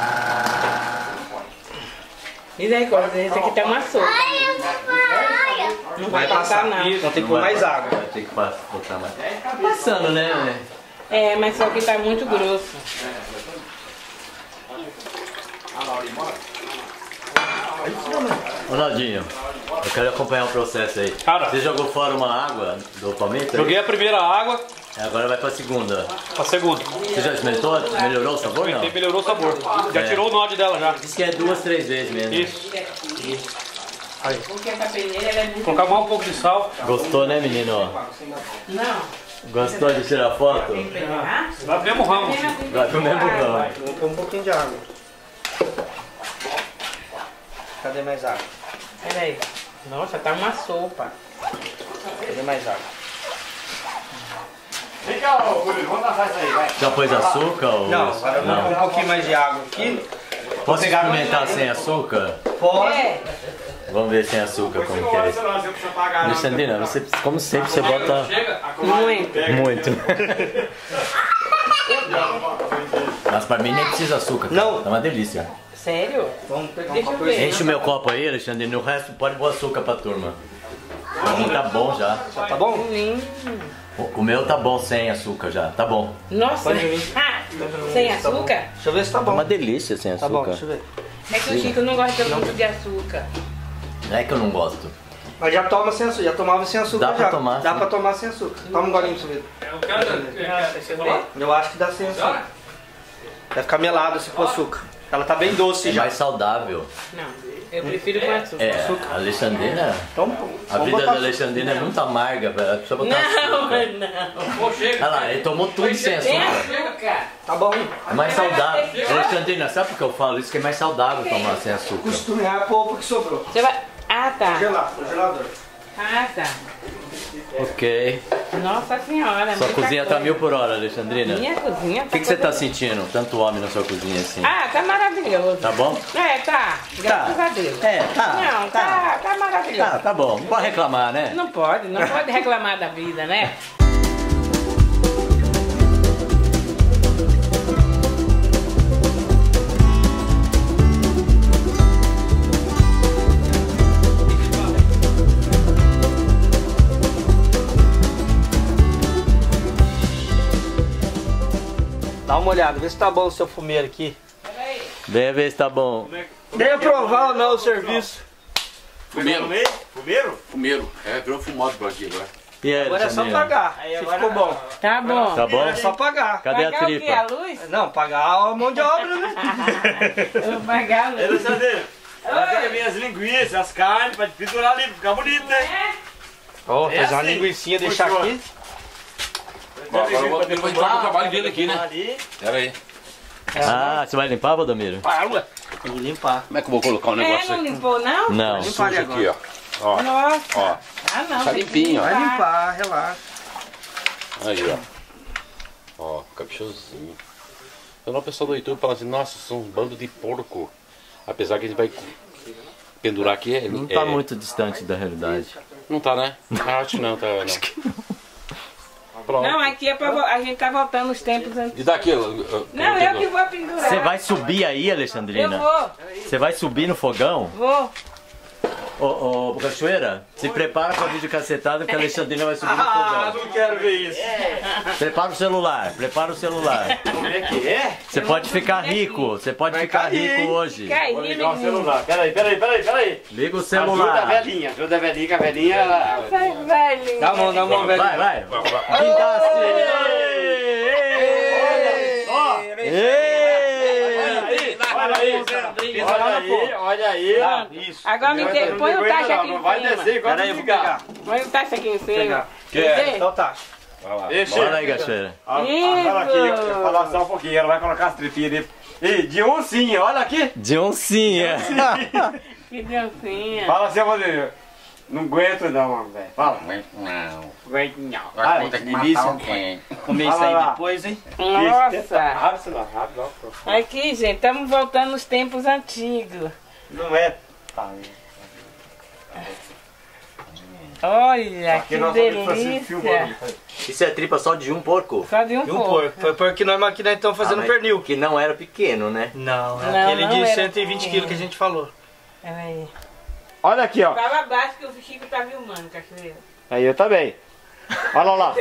E daí, coisa, esse aqui tá uma sopa. Não vai passar, não. Então tem que pôr mais água. Vai ter que botar mais. Tá passando, né? É, mas só que tá muito grosso. Ronaldinho, eu quero acompanhar o processo aí. Cara, você jogou fora uma água do palmito? Joguei a primeira água. Agora vai pra segunda. Pra segunda. Você já experimentou? Melhorou o sabor? Não? Melhorou o sabor. Já tirou o nó dela já. Diz que é 2, 3 vezes mesmo. Isso. Aí. Colocar mais um pouco de sal. Gostou, né, menino? Não. Gostou de tirar foto? Vai pro mesmo ramo. Vai pro mesmo ramo. Vou pôr um pouquinho de água. Cadê mais água? Peraí. Nossa, tá uma sopa. Cadê mais água? Vamos passar isso aí, vai. Já pôs açúcar? Ou... Não, agora eu vou pôr um pouquinho mais de água aqui. Posso experimentar sem açúcar? Pode. Vamos ver sem açúcar como que é isso. Alexandrina, você, como sempre, você bota muito. Mas pra mim nem precisa açúcar, cara. Não. Tá uma delícia. Sério? Vamos pegar Deixa eu ver. Enche o meu copo aí, Alexandrina, o resto pode pôr açúcar pra turma. Tá bom já. Tá bom? O meu tá bom sem açúcar já, tá bom. Nossa, sem açúcar? Deixa eu ver se tá É bom. uma delícia sem Tá açúcar. bom, deixa eu ver. É que o Chico não gosta muito de açúcar. Não é que eu não gosto. Mas já toma sem açúcar, já tomava sem açúcar. Dá pra já. tomar, Dá sim. pra tomar sem açúcar. Toma um golinho pra você ver. Deixa eu ver. Eu acho que dá sem açúcar. Vai ficar melado se for açúcar. Ela tá bem doce É já. mais saudável. Não, eu prefiro com açúcar. É, a Alexandrina, Então, a vida da Alexandrina é muito amarga, velho. Precisa botar açúcar. Não. Olha lá, ele tomou tudo sem Tem açúcar. açúcar. tá bom. É mais saudável. Alexandrina, sabe por que eu falo isso? Que é mais saudável tomar sem açúcar. Costume é pouco que sobrou. Você vai... Ah, tá. Gelado, no gelador. Ah, tá. Ok. Nossa senhora. Sua muita cozinha tá coisa. 1000 por hora, Alexandrina. Minha cozinha O que você tá sentindo? Tanto homem na sua cozinha assim. Ah, tá maravilhoso. Tá bom? É, tá. Graças a Deus. É, tá. Não, tá maravilhoso. Tá bom. Não pode reclamar, né? Não pode reclamar da vida, né? Dá uma olhada, vê se tá bom o seu fumeiro aqui. Vem ver se tá bom. Nem aprovar ou não o serviço. Fumeiro. Fumeiro? Fumeiro. É, virou fumado pra aqui agora. E aí, Agora é só Alexandrina? pagar. Se ficou bom. Tá bom. Tá bom? É só pagar. Cadê a Pagar o quê? A tripa? luz? Não, pagar a mão de obra, né? Eu vou pagar a luz. Alexandre, ela quer minhas linguiças, as carnes, pra pendurar ali, pra ficar bonito, né? Ó, fazer uma assim, linguicinha, deixar puxou. aqui. Agora ele vai entrar no trabalho dele aqui, né? Pera aí. Ah, você vai limpar, Valdomiro? Para, Tem que limpar. como é que eu vou colocar um É, negócio não aqui? limpou não? Não. Sujo aqui, ó. Ó, Nossa. ó. Ah, não. Tá tem que limpinho, ó. Vai limpar, relaxa. Aí, ó. Ó, caprichosinho. Então o pessoal do YouTube fala assim, nossa, são um bando de porco. Apesar que a gente vai pendurar aqui. Não tá muito distante da realidade. Não tá, né? Acho que não, tá não. Pronto. Não, aqui é pra a gente tá voltando nos tempos antigos. E daqui? Não, eu que vou pendurar. Você vai subir aí, Eu Alexandrina? vou. Você vai subir no fogão? Vou. Ô, Cachoeira, se prepara pra vídeo cacetada que a Alexandrina vai subir no fogão. Não quero ver isso. Prepara o celular, prepara o celular. Como é que é? Você pode ficar rico, você pode ficar rico hoje. Cai, Vou ligar o menino. celular. Peraí. Liga o Ajuda a celular. velhinha, que a velhinha ela... Sai, velho. Dá a mão, velho. Vai. Guindaste! Olha aí. Isso. Agora me dê, põe o taxa aqui em Não vai cima. descer igual Peraí, eu vou ligar. pegar. Põe o taxa aqui em cima. Pegar. Quer? Então tá. Bora aí, Cachoeira. Olha aqui, eu vou falar só um pouquinho. Ela vai colocar as tripinhas ali. E de oncinha, olha aqui. De oncinha. Que dancinha. Fala assim, Rodrigo. Não aguento não, velho. Fala. Não. Aguento não. Vai Olha, ter que que matar delícia. alguém. Comer isso Fala aí lá. depois, hein? Nossa. Rápido, isso não. Rápido, não. Aqui, gente, estamos voltando nos tempos antigos. Não é. Tá, Olha, aqui que nós vamos fazer filme. delícia. Isso é tripa só de um porco? Só de um E um pouco. porco. Foi porque nós aqui nós estamos fazendo mas pernil. Que não era pequeno, né? Não, é Não, aquele não de era 120 pequeno. quilos que a gente falou. Peraí. Olha aqui, ó. Fala abaixo que o Chico tá filmando, Cachoeira. Aí eu também. Olha lá.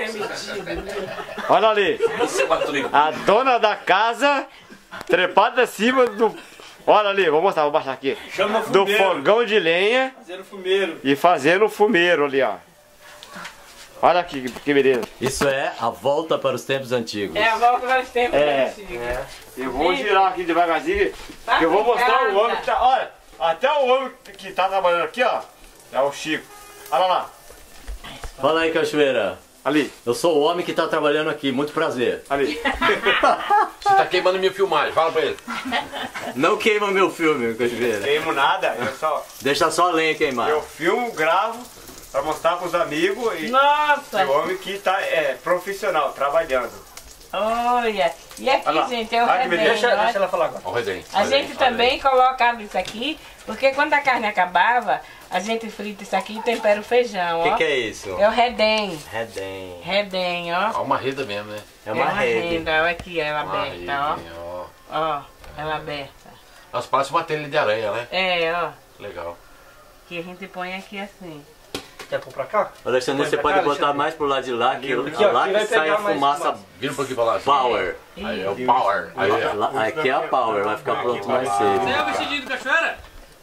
Olha ali. A dona da casa trepada acima Olha ali, vou mostrar, vou baixar aqui. Chama do fogão de lenha. Fazendo fumeiro. E fazendo fumeiro ali, ó. Olha aqui, que beleza. Isso é a volta para os tempos antigos. É a volta para os tempos antigos. Eu vou girar aqui devagarzinho, que eu vou mostrar o homem que tá... Olha, até o homem que tá trabalhando aqui, ó, é o Chico. Olha lá. Fala aí, Cachoeira. Ali. Eu sou o homem que tá trabalhando aqui, muito prazer. Ali. Você tá queimando minha filmagem, fala pra ele. Não queima meu filme, Cachoeira. Queimo nada, eu só... Deixa só a lenha queimar. Eu filmo, gravo, pra mostrar pros amigos e... Nossa! O homem que tá profissional, trabalhando. Olha, e aqui, gente, é o redenho. Deixa ela falar agora. Ó, o redenho. A gente também colocava isso aqui, porque quando a carne acabava, a gente frita isso aqui e tempera o feijão, ó. O que é isso? É o redém. Redém. Redém, ó. É uma rede mesmo, né? É uma rede. Renda, olha aqui, ela Uma aberta, rede, ó. Ó, ela aberta. Elas parecem uma telha de aranha, né? É, ó. Legal. Que a gente põe aqui assim. Quer pôr pra cá? Alexandre, você pode botar mais pro lado de lá, que lá que sai a fumaça Vira um pouquinho pra lá. Assim. power. Aí é o power. Aí é. Aqui é a power, vai ficar pronto mais cedo. Você é o vestidinho do Cachoeira?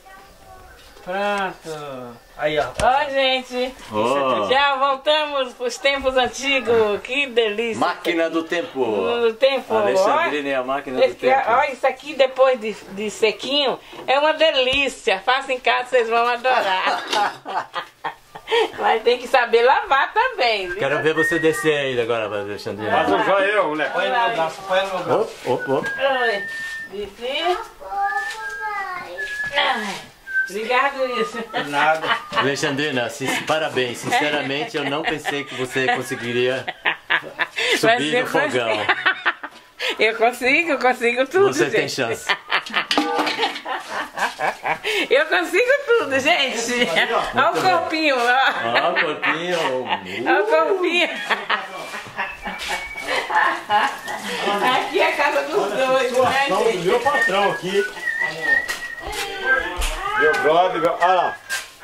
Pronto. Aí, ó. Ó, gente. Oh. Já voltamos pros tempos antigos. Que delícia. Máquina do tempo. Do tempo. Alexandrina é a máquina do tempo. Olha, isso aqui depois de sequinho é uma delícia. Faça em casa, vocês vão adorar. Mas tem que saber lavar também, viu? Quero ver você descer aí agora, Alexandrina. Faz um joelho, moleque. Põe no meu braço, põe no meu braço. Oi. Desci. Ai, obrigado, isso. Nada. Alexandrina, parabéns. Sinceramente, eu não pensei que você conseguiria subir no fogão. Eu consigo tudo, Você gente. tem chance. Eu consigo tudo, gente. Olha o corpinho, ó. Ó, o corpinho. Olha o corpinho. Aqui é a casa dos dois, né, gente? Meu patrão aqui. Meu brother, meu... Olha lá.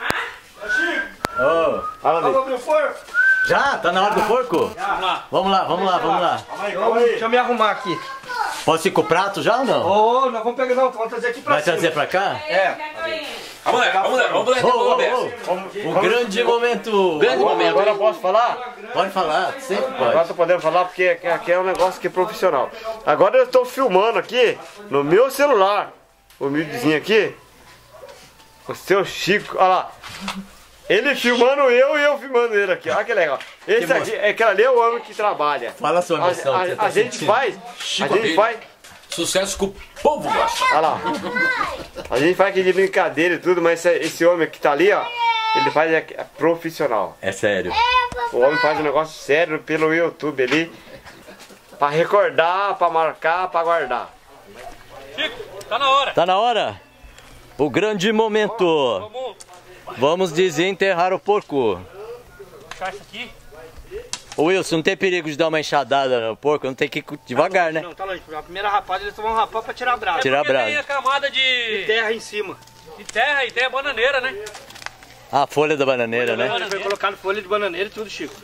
Oh. Olha Vamos ali. abrir o forno? Já? Tá na hora do porco? Vamos lá. Deixa eu me arrumar aqui. Posso ir com o prato já ou não? Ô, nós vamos pegar, não, vamos trazer aqui pra Vai cima. trazer pra cá? É. Vamos lá. O grande momento. Agora eu posso falar? Pode falar, sempre Agora pode. tô podendo falar porque aqui é um negócio que é profissional. Agora eu estou filmando aqui no meu celular. O humildezinho aqui. O seu Chico, olha lá. Ele filmando eu e eu filmando ele aqui. Olha que legal. Esse aqui, aquele ali é o homem que trabalha. Fala a sua missão. que você tá A gente sentindo. faz. A gente faz. Sucesso que o povo gosta. Olha lá. A gente faz aqui de brincadeira e tudo, mas esse homem que tá ali, ó. Ele faz é profissional. É sério. O homem faz um negócio sério pelo YouTube ali. Pra recordar, pra marcar, pra guardar. Chico, tá na hora. Tá na hora? O grande momento. Vamos desenterrar o porco. Puxar isso aqui. Ô Wilson, não tem perigo de dar uma enxadada no porco? Não tem que ir devagar, né? Não, tá longe. A primeira rapada eles vão rapar pra tirar a brasa. Tirar a Porque brasa. tem a camada de Terra em cima. terra e tem a bananeira, né? A folha da bananeira, né? Foi colocado folha de bananeira e tudo, Chico.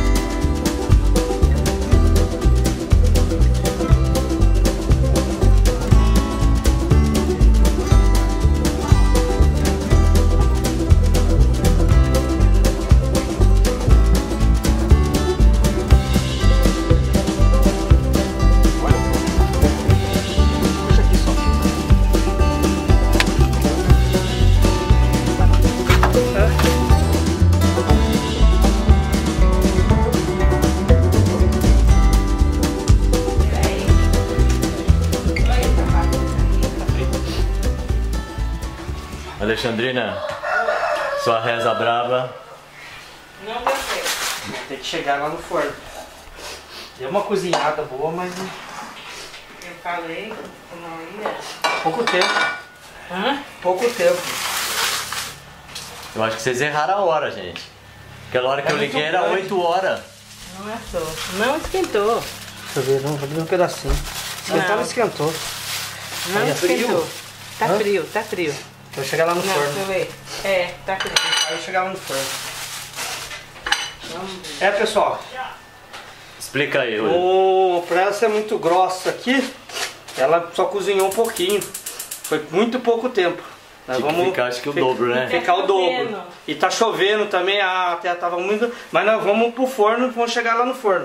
Alexandrina, sua reza brava. Não deu certo. Tem que chegar lá no forno. Deu uma cozinhada boa, mas Eu falei que não ia. pouco tempo. Hã? Pouco tempo. Eu acho que vocês erraram a hora, gente. Aquela hora que eu liguei era 8 horas. Não assou. Não esquentou. Deixa eu ver, vou abrir um pedacinho. Esquentou, não esquentou. Não Aí é frio? esquentou. Tá Hã? frio, tá frio. Vou chegar lá no Não, deixa eu forno. ver. É, tá frio. Aí eu chegar lá no forno. É, pessoal. Explica aí, Wilson. Pra ela ser muito grossa aqui, ela só cozinhou um pouquinho. Foi muito pouco tempo. Nós vamos ficar, acho que o dobro, né? Ficar o dobro. E tá chovendo também, a terra tava muito... Mas nós vamos pro forno, vamos chegar lá no forno.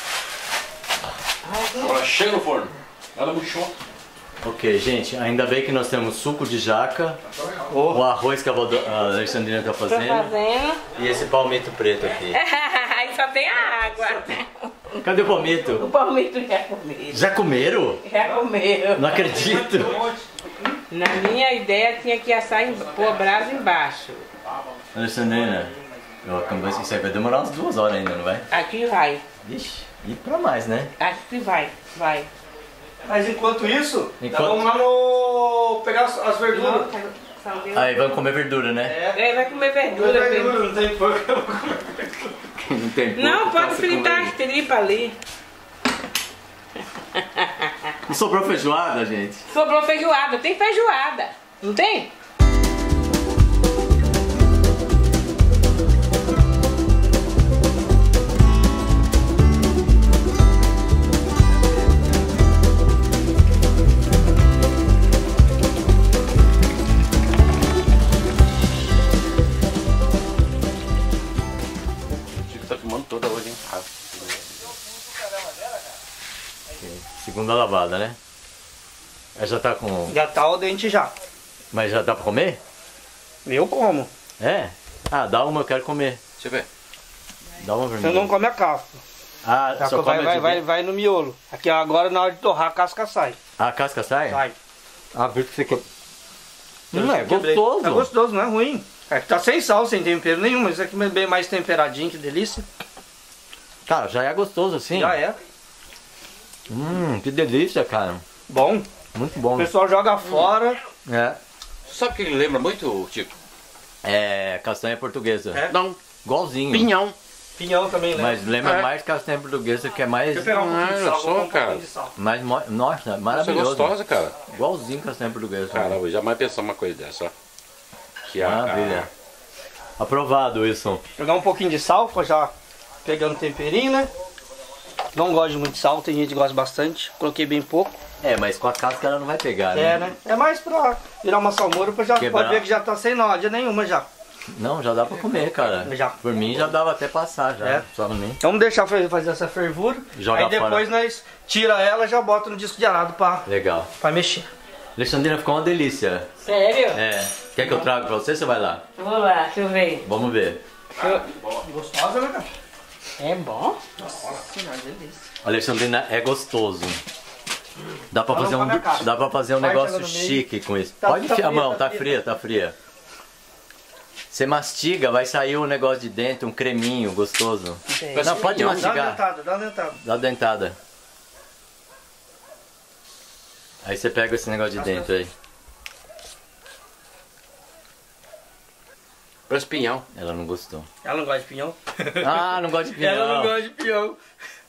Agora chega no forno. Ela murchou. Ok, gente, ainda bem que nós temos suco de jaca, o arroz que a Alexandrina tá fazendo, e esse palmito preto aqui. Aí só tem a água. Cadê o palmito? O palmito já comeram. Já comeram? Já comeram. Não acredito. Na minha ideia tinha que assar, pôr brasa embaixo. Alexandrina, isso aí vai demorar umas 2 horas ainda, não vai? Aqui vai. Vixe, e pra mais, né? Acho que vai. Mas enquanto isso, vamos lá no... pegar as verduras. Aí vamos comer verdura, né? Vai comer verdura. Não tem porco. Não tem porco. Não, pode fritar as tripas ali. E sobrou feijoada, gente? Sobrou feijoada. Tem feijoada. Não tem? Toda hoje, hein? Segunda lavada, né? Já tá com... Já tá o dente já. Mas já dá pra comer? Eu como. É? Ah, dá uma, eu quero comer. Deixa eu ver. Dá uma vermelha. Você não come a casca. Ah, a só come vai no miolo. Aqui agora na hora de torrar a casca sai. A casca sai? Sai. Ah, por isso que você quer... Não, é gostoso. É gostoso, não é ruim. É que tá sem sal, sem tempero nenhum, mas isso aqui é bem mais temperadinho, que delícia. Cara, já é gostoso assim? Já é. Que delícia, cara. Bom. Muito bom. O pessoal joga fora. É. Sabe o que ele lembra muito, Tico? É, castanha portuguesa. É? Não. Igualzinho. Pinhão. Pinhão também lembra. Mas lembra mais castanha portuguesa, que é mais... Deixa eu pegar um pouquinho de sal, vou pôr um pouquinho de sal. Mais nossa, maravilhoso. Isso é gostosa, cara. Igualzinho castanha portuguesa. Caramba, eu jamais pensei uma coisa dessa, ó. Que maravilha. Aprovado, Wilson. Jogar um pouquinho de sal, já pegando temperinho, né? Não gosto de muito sal, tem gente que gosta bastante. Coloquei bem pouco. É, mas com a casca ela não vai pegar, né? É, né? É mais pra virar uma salmoura, já pode ver que já tá sem nódia nenhuma já. Não, já dá pra comer, cara. Já. Por mim já dava até passar, já. É. Só no mim. Então vamos deixar fazer essa fervura. Joga aí depois fora. Nós tira ela e já bota no disco de arado Legal. Pra mexer. Alexandrina, ficou uma delícia. Sério? É. Quer que eu traga pra você ou você vai lá? Vou lá, deixa eu ver. Vamos ver. Gostosa, né, cara? É bom? Nossa, delícia. Alexandrina, é gostoso. Dá pra fazer um negócio chique com isso. Pode enfiar a mão, tá fria, tá fria. Você mastiga, vai sair um negócio de dentro, um creminho gostoso. Não, pode mastigar. Dá uma dentada. Dá uma dentada. Aí você pega esse negócio de dentro aí. Parece pinhão. Ela não gostou. Ela não gosta de pinhão? Ah, não gosta de pinhão. Ela não gosta de pinhão.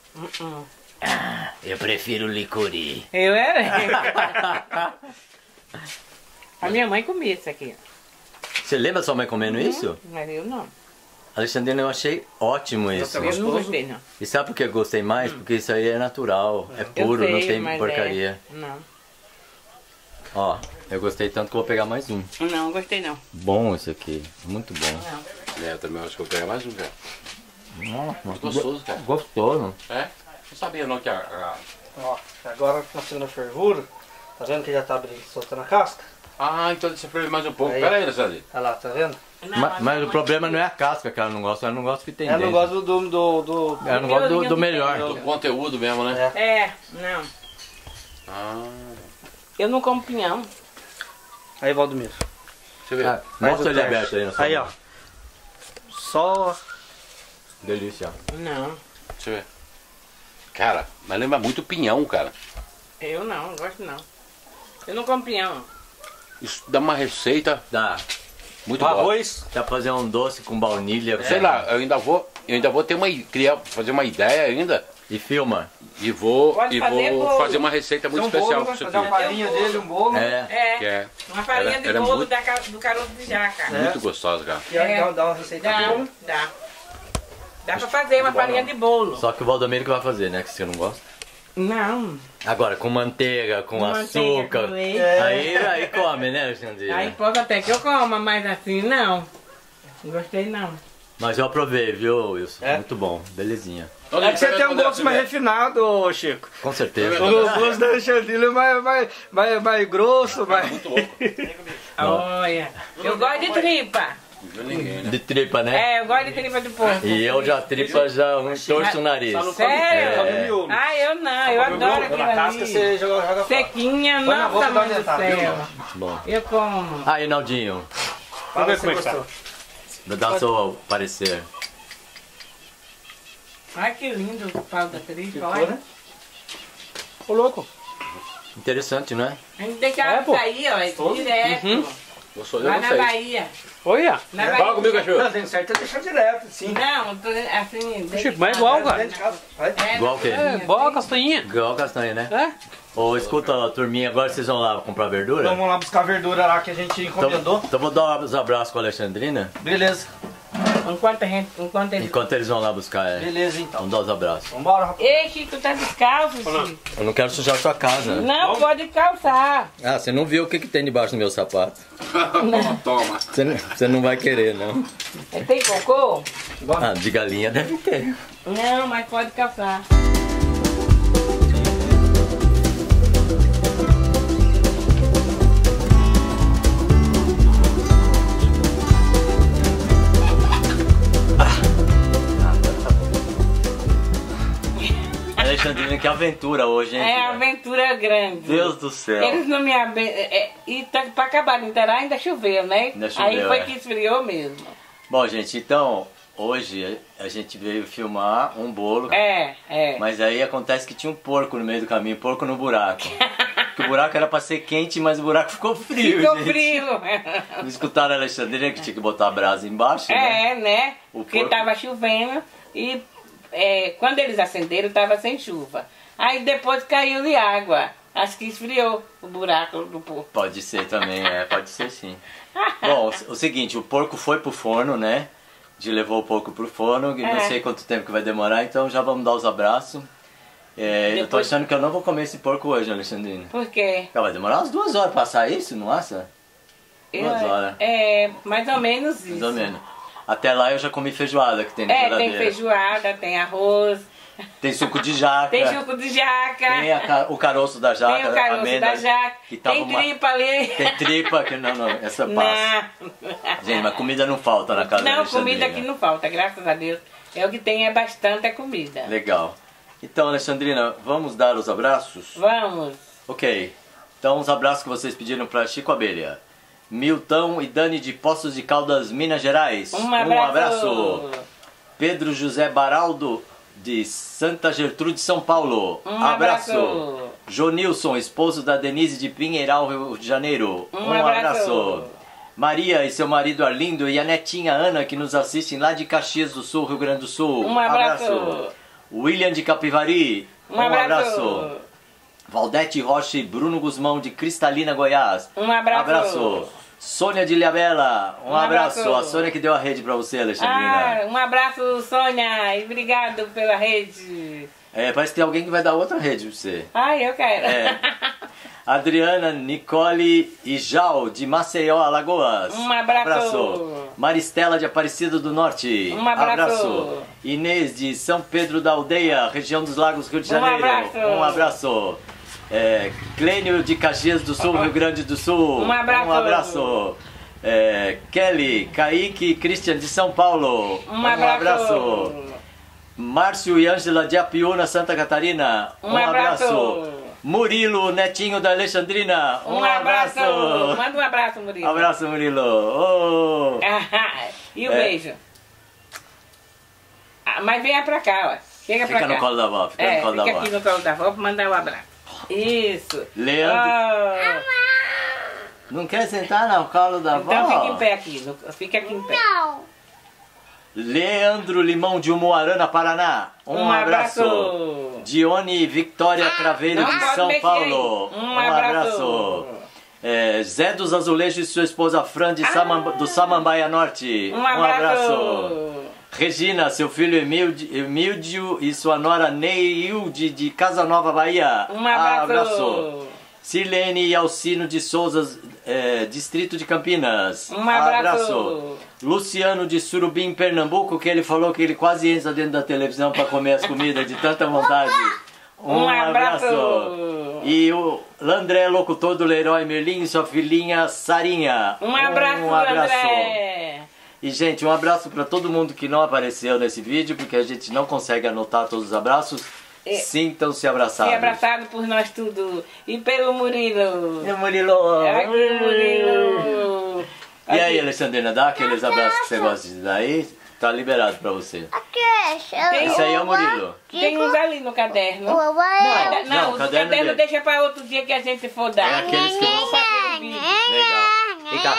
Eu prefiro licuri. Eu era? A minha mãe comia isso aqui. Você lembra sua mãe comendo isso? Mas eu não. Alexandrina, eu achei ótimo isso. Eu não gostei, não. E sabe por que eu gostei mais? Porque isso aí é natural, é puro, sei, não tem mas porcaria. Não. Ó, eu gostei tanto que eu vou pegar mais um. Não, gostei não. Bom isso aqui, muito bom. Não. É, eu também acho que eu vou pegar mais um, cara. Nossa, Gostoso, cara. Gostoso. É? Não sabia não que Ó, agora na segunda fervura, tá vendo que já tá abrindo, soltando a casca? Ah, então deixa eu ferver mais um pouco. Aí. Pera aí, Alexandre. Olha lá, tá vendo? Mas o problema não é a casca que ela não gosta que tem Ela dentro. não gosta do Ela não gosta do melhor. Do conteúdo mesmo, né? É, não. Ah. Eu não como pinhão. Aí, Valdomiro. Deixa eu ver. Ah, mostra ele aberto aí na sua Aí, mão. ó. Só... Delícia. Não. Deixa eu ver. Cara, mas lembra muito pinhão, cara. Eu não gosto não. Eu não como pinhão. Isso dá uma receita Dá. muito boa. arroz. Dá pra fazer um doce com baunilha. Sei lá, eu ainda vou ter fazer uma ideia ainda. E filma. E vou Pode fazer bolo. fazer uma receita muito Um especial bolo, com né? isso Fazer uma aqui. farinha dele, um bolo. É. Que é Uma farinha de era bolo muito- do caroço de jaca. muito gostosa, cara. E aí dá uma receita boa. Dá. Dá pra fazer uma farinha de bolo. Só que o Valdomiro que vai fazer, né? Que você não gosta. Não. Agora, com manteiga, com Manteiga, açúcar. com leite. Aí come, né, Alexandrina? Aí pode até que eu coma, mas assim não. Não gostei não. Mas eu aprovei, viu, Wilson? Muito bom, belezinha. É que você tem um gosto mais refinado, ô Chico. Com certeza. O gosto da Alexandrina é mais grosso, mais... Muito louco. Olha, eu gosto de tripa. De tripa, né? É, eu gosto de tripa de porco. E eu já tripa já torço o nariz. Sério? Ah, eu não, eu adoro aquilo ali. Você joga Sequinha, nossa, mãe do céu. Bom. Eu como. Aí, Naldinho, Fala se você gostou. dá o seu parecer. Ai, que lindo o pau da tripa, olha. Ô, louco. Interessante, não é? A gente deixava sair, ó, direto. Lá na Bahia. Olha. Na Bahia. Fala comigo, cachorro. Não, tem certo é deixar direto, sim. Não, assim... Chico, mas é igual, cara. Dentro de casa, vai. Igual o quê? É, igual a castanhinha. Igual castanha, né? É? Ô, escuta, turminha, agora vocês vão lá comprar verdura? Vamos lá buscar a verdura lá que a gente encomendou. Então vou dar uns abraços com a Alexandrina, Beleza. Enquanto eles vão lá buscar. Beleza, então. Vamos dar os abraços. Vambora, rapaz. Ei, Chico, tá descalço, Chico? Eu não quero sujar sua casa. Não, pode calçar. Ah, você não viu o que tem debaixo do meu sapato. Toma. Você não vai querer, não. Tem cocô? Ah, de galinha deve ter. Não, mas pode calçar. Alexandrina, que aventura hoje, hein? É aventura grande. Deus do céu. Eles não me e tá, pra acabar de inteirar ainda choveu, né? Ainda choveu, aí foi que esfriou mesmo. Bom, gente, então, hoje a gente veio filmar um bolo. É. Mas aí acontece que tinha um porco no meio do caminho, porco no buraco. Porque o buraco era pra ser quente, mas o buraco ficou frio, Ficou gente. frio. Não escutaram a Alexandrina que tinha que botar a brasa embaixo, né? Né? O Porque porco- tava chovendo e quando eles acenderam tava sem chuva. Aí depois caiu-lhe água. Acho que esfriou o buraco do porco. Pode ser também, pode ser sim. Bom, o seguinte, o porco foi pro forno, né? A gente levou o porco pro forno, e não sei quanto tempo que vai demorar, então já vamos dar os abraços. Eu tô achando que eu não vou comer esse porco hoje, Alexandrina. Por quê? Vai demorar umas 2 horas pra assar isso, não assa? 2 horas. Mais ou menos isso. Mais ou menos. Até lá eu já comi feijoada que tem na geladeira. Tem feijoada, tem arroz. Tem suco de jaca. Tem suco de jaca. Tem o caroço da jaca. Tem o caroço da jaca. Tem tripa ali. Tem tripa, que não, essa passa. Gente, mas comida não falta na casa da Não, Alexandrina. comida aqui não falta, graças a Deus. O que tem é bastante comida. Legal. Então, Alexandrina, vamos dar os abraços? Vamos. Ok. Então, os abraços que vocês pediram para Chico Abelha. Milton e Dani de Poços de Caldas, Minas Gerais. Um abraço. Pedro José Baraldo de Santa Gertrude, São Paulo. Um abraço. Jonilson, esposo da Denise de Pinheiral, Rio de Janeiro. Um abraço. Maria e seu marido Arlindo e a netinha Ana, que nos assistem lá de Caxias do Sul, Rio Grande do Sul. Um abraço. William de Capivari. Um abraço. Valdete Rocha e Bruno Guzmão de Cristalina, Goiás. Um abraço. Sônia de Ilhabela, um abraço. A Sônia que deu a rede pra você, Alexandrina. Um abraço, Sônia, e obrigado pela rede. Parece que tem alguém que vai dar outra rede pra você. Eu quero. Adriana, Nicole e Jal de Maceió, Alagoas. Um abraço. Maristela de Aparecida do Norte. Um abraço. Inês de São Pedro da Aldeia, região dos Lagos, Rio de Janeiro. Um abraço. Clênio de Caxias do Sul, Rio Grande do Sul. Um abraço. Um abraço. Kelly, Kaique e Christian de São Paulo. Um abraço. Márcio e Ângela de Apiúna, Santa Catarina. Um abraço. Murilo, netinho da Alexandrina. Um abraço. Manda um abraço, Murilo. Abraço, Murilo. E o beijo. Mas venha pra cá, ó. Chega pra cá. Fica no colo da avó. Fica no colo da avó. Fica aqui no colo da avó pra mandar um abraço. Isso. Leandro. Não quer sentar no colo da avó? Então fica em pé aqui. Fica aqui em pé. Não. Leandro Limão de Umuarana, Paraná. Um abraço. Dione Victoria Craveiro de São Paulo. Um abraço. Zé dos Azulejos e sua esposa Fran do Samambaia Norte. Um abraço. Regina, seu filho Emílio e sua nora Neilde de Casa Nova, Bahia. Um abraço. Sirlene e Alcino de Souza Distrito de Campinas. Um abraço. Luciano de Surubim, Pernambuco, que ele falou que ele quase entra dentro da televisão para comer as comidas de tanta vontade. Um abraço. E o Landré, locutor do Leroy Merlin, e sua filhinha Sarinha. Um abraço, Landré. E, gente, um abraço para todo mundo que não apareceu nesse vídeo, porque a gente não consegue anotar todos os abraços. Sintam-se abraçados. E abraçado por nós tudo. E pelo Murilo. E o Murilo. Murilo. E aí, Alexandrina, dá aqueles abraços que você gosta de dar aí? Tá liberado pra você. Esse aí é o Murilo. Tem uns ali no caderno. Não, o caderno deixa pra outro dia que a gente for dar. É aqueles que vão fazer o vídeo. Legal. Vem cá.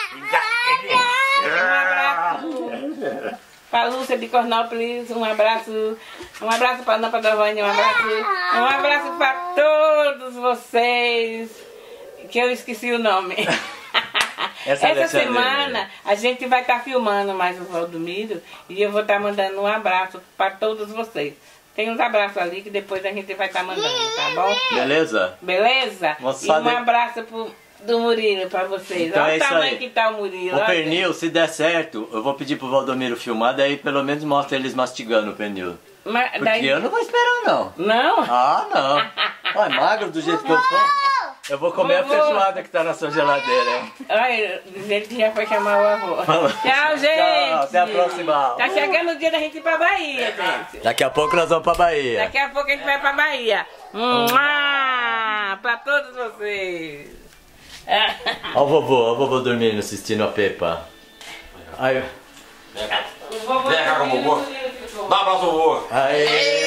Um abraço pra Lúcia de Cornópolis, um abraço pra Ana Padovani, um abraço pra todos vocês, que eu esqueci o nome. Essa semana a gente vai estar filmando mais o Valdomiro e eu vou estar mandando um abraço para todos vocês. Tem uns abraços ali que depois a gente vai estar mandando, tá bom? Beleza? Beleza? Moçada... E um abraço do Murilo pra vocês. Então olha o tamanho que tá o Murilo. O pernil, se der certo, eu vou pedir pro Valdomiro filmar, daí pelo menos mostra eles mastigando o pernil. Porque daí... eu não vou esperar, não. Não? Ah, não. Olha, magro do jeito que eu sou. Eu vou comer a feijoada que tá na sua geladeira, hein? Olha, ele já foi chamar o avô. Tchau, gente. Tchau, até a próxima. Tá chegando o dia da gente ir pra Bahia, gente. Daqui a pouco nós vamos pra Bahia. Daqui a pouco a gente vai pra Bahia. Pra todos vocês. Olha o vovô dormindo, assistindo a Peppa. Aí. Vem cá com o vovô. Dá um abraço, vovô. Aê.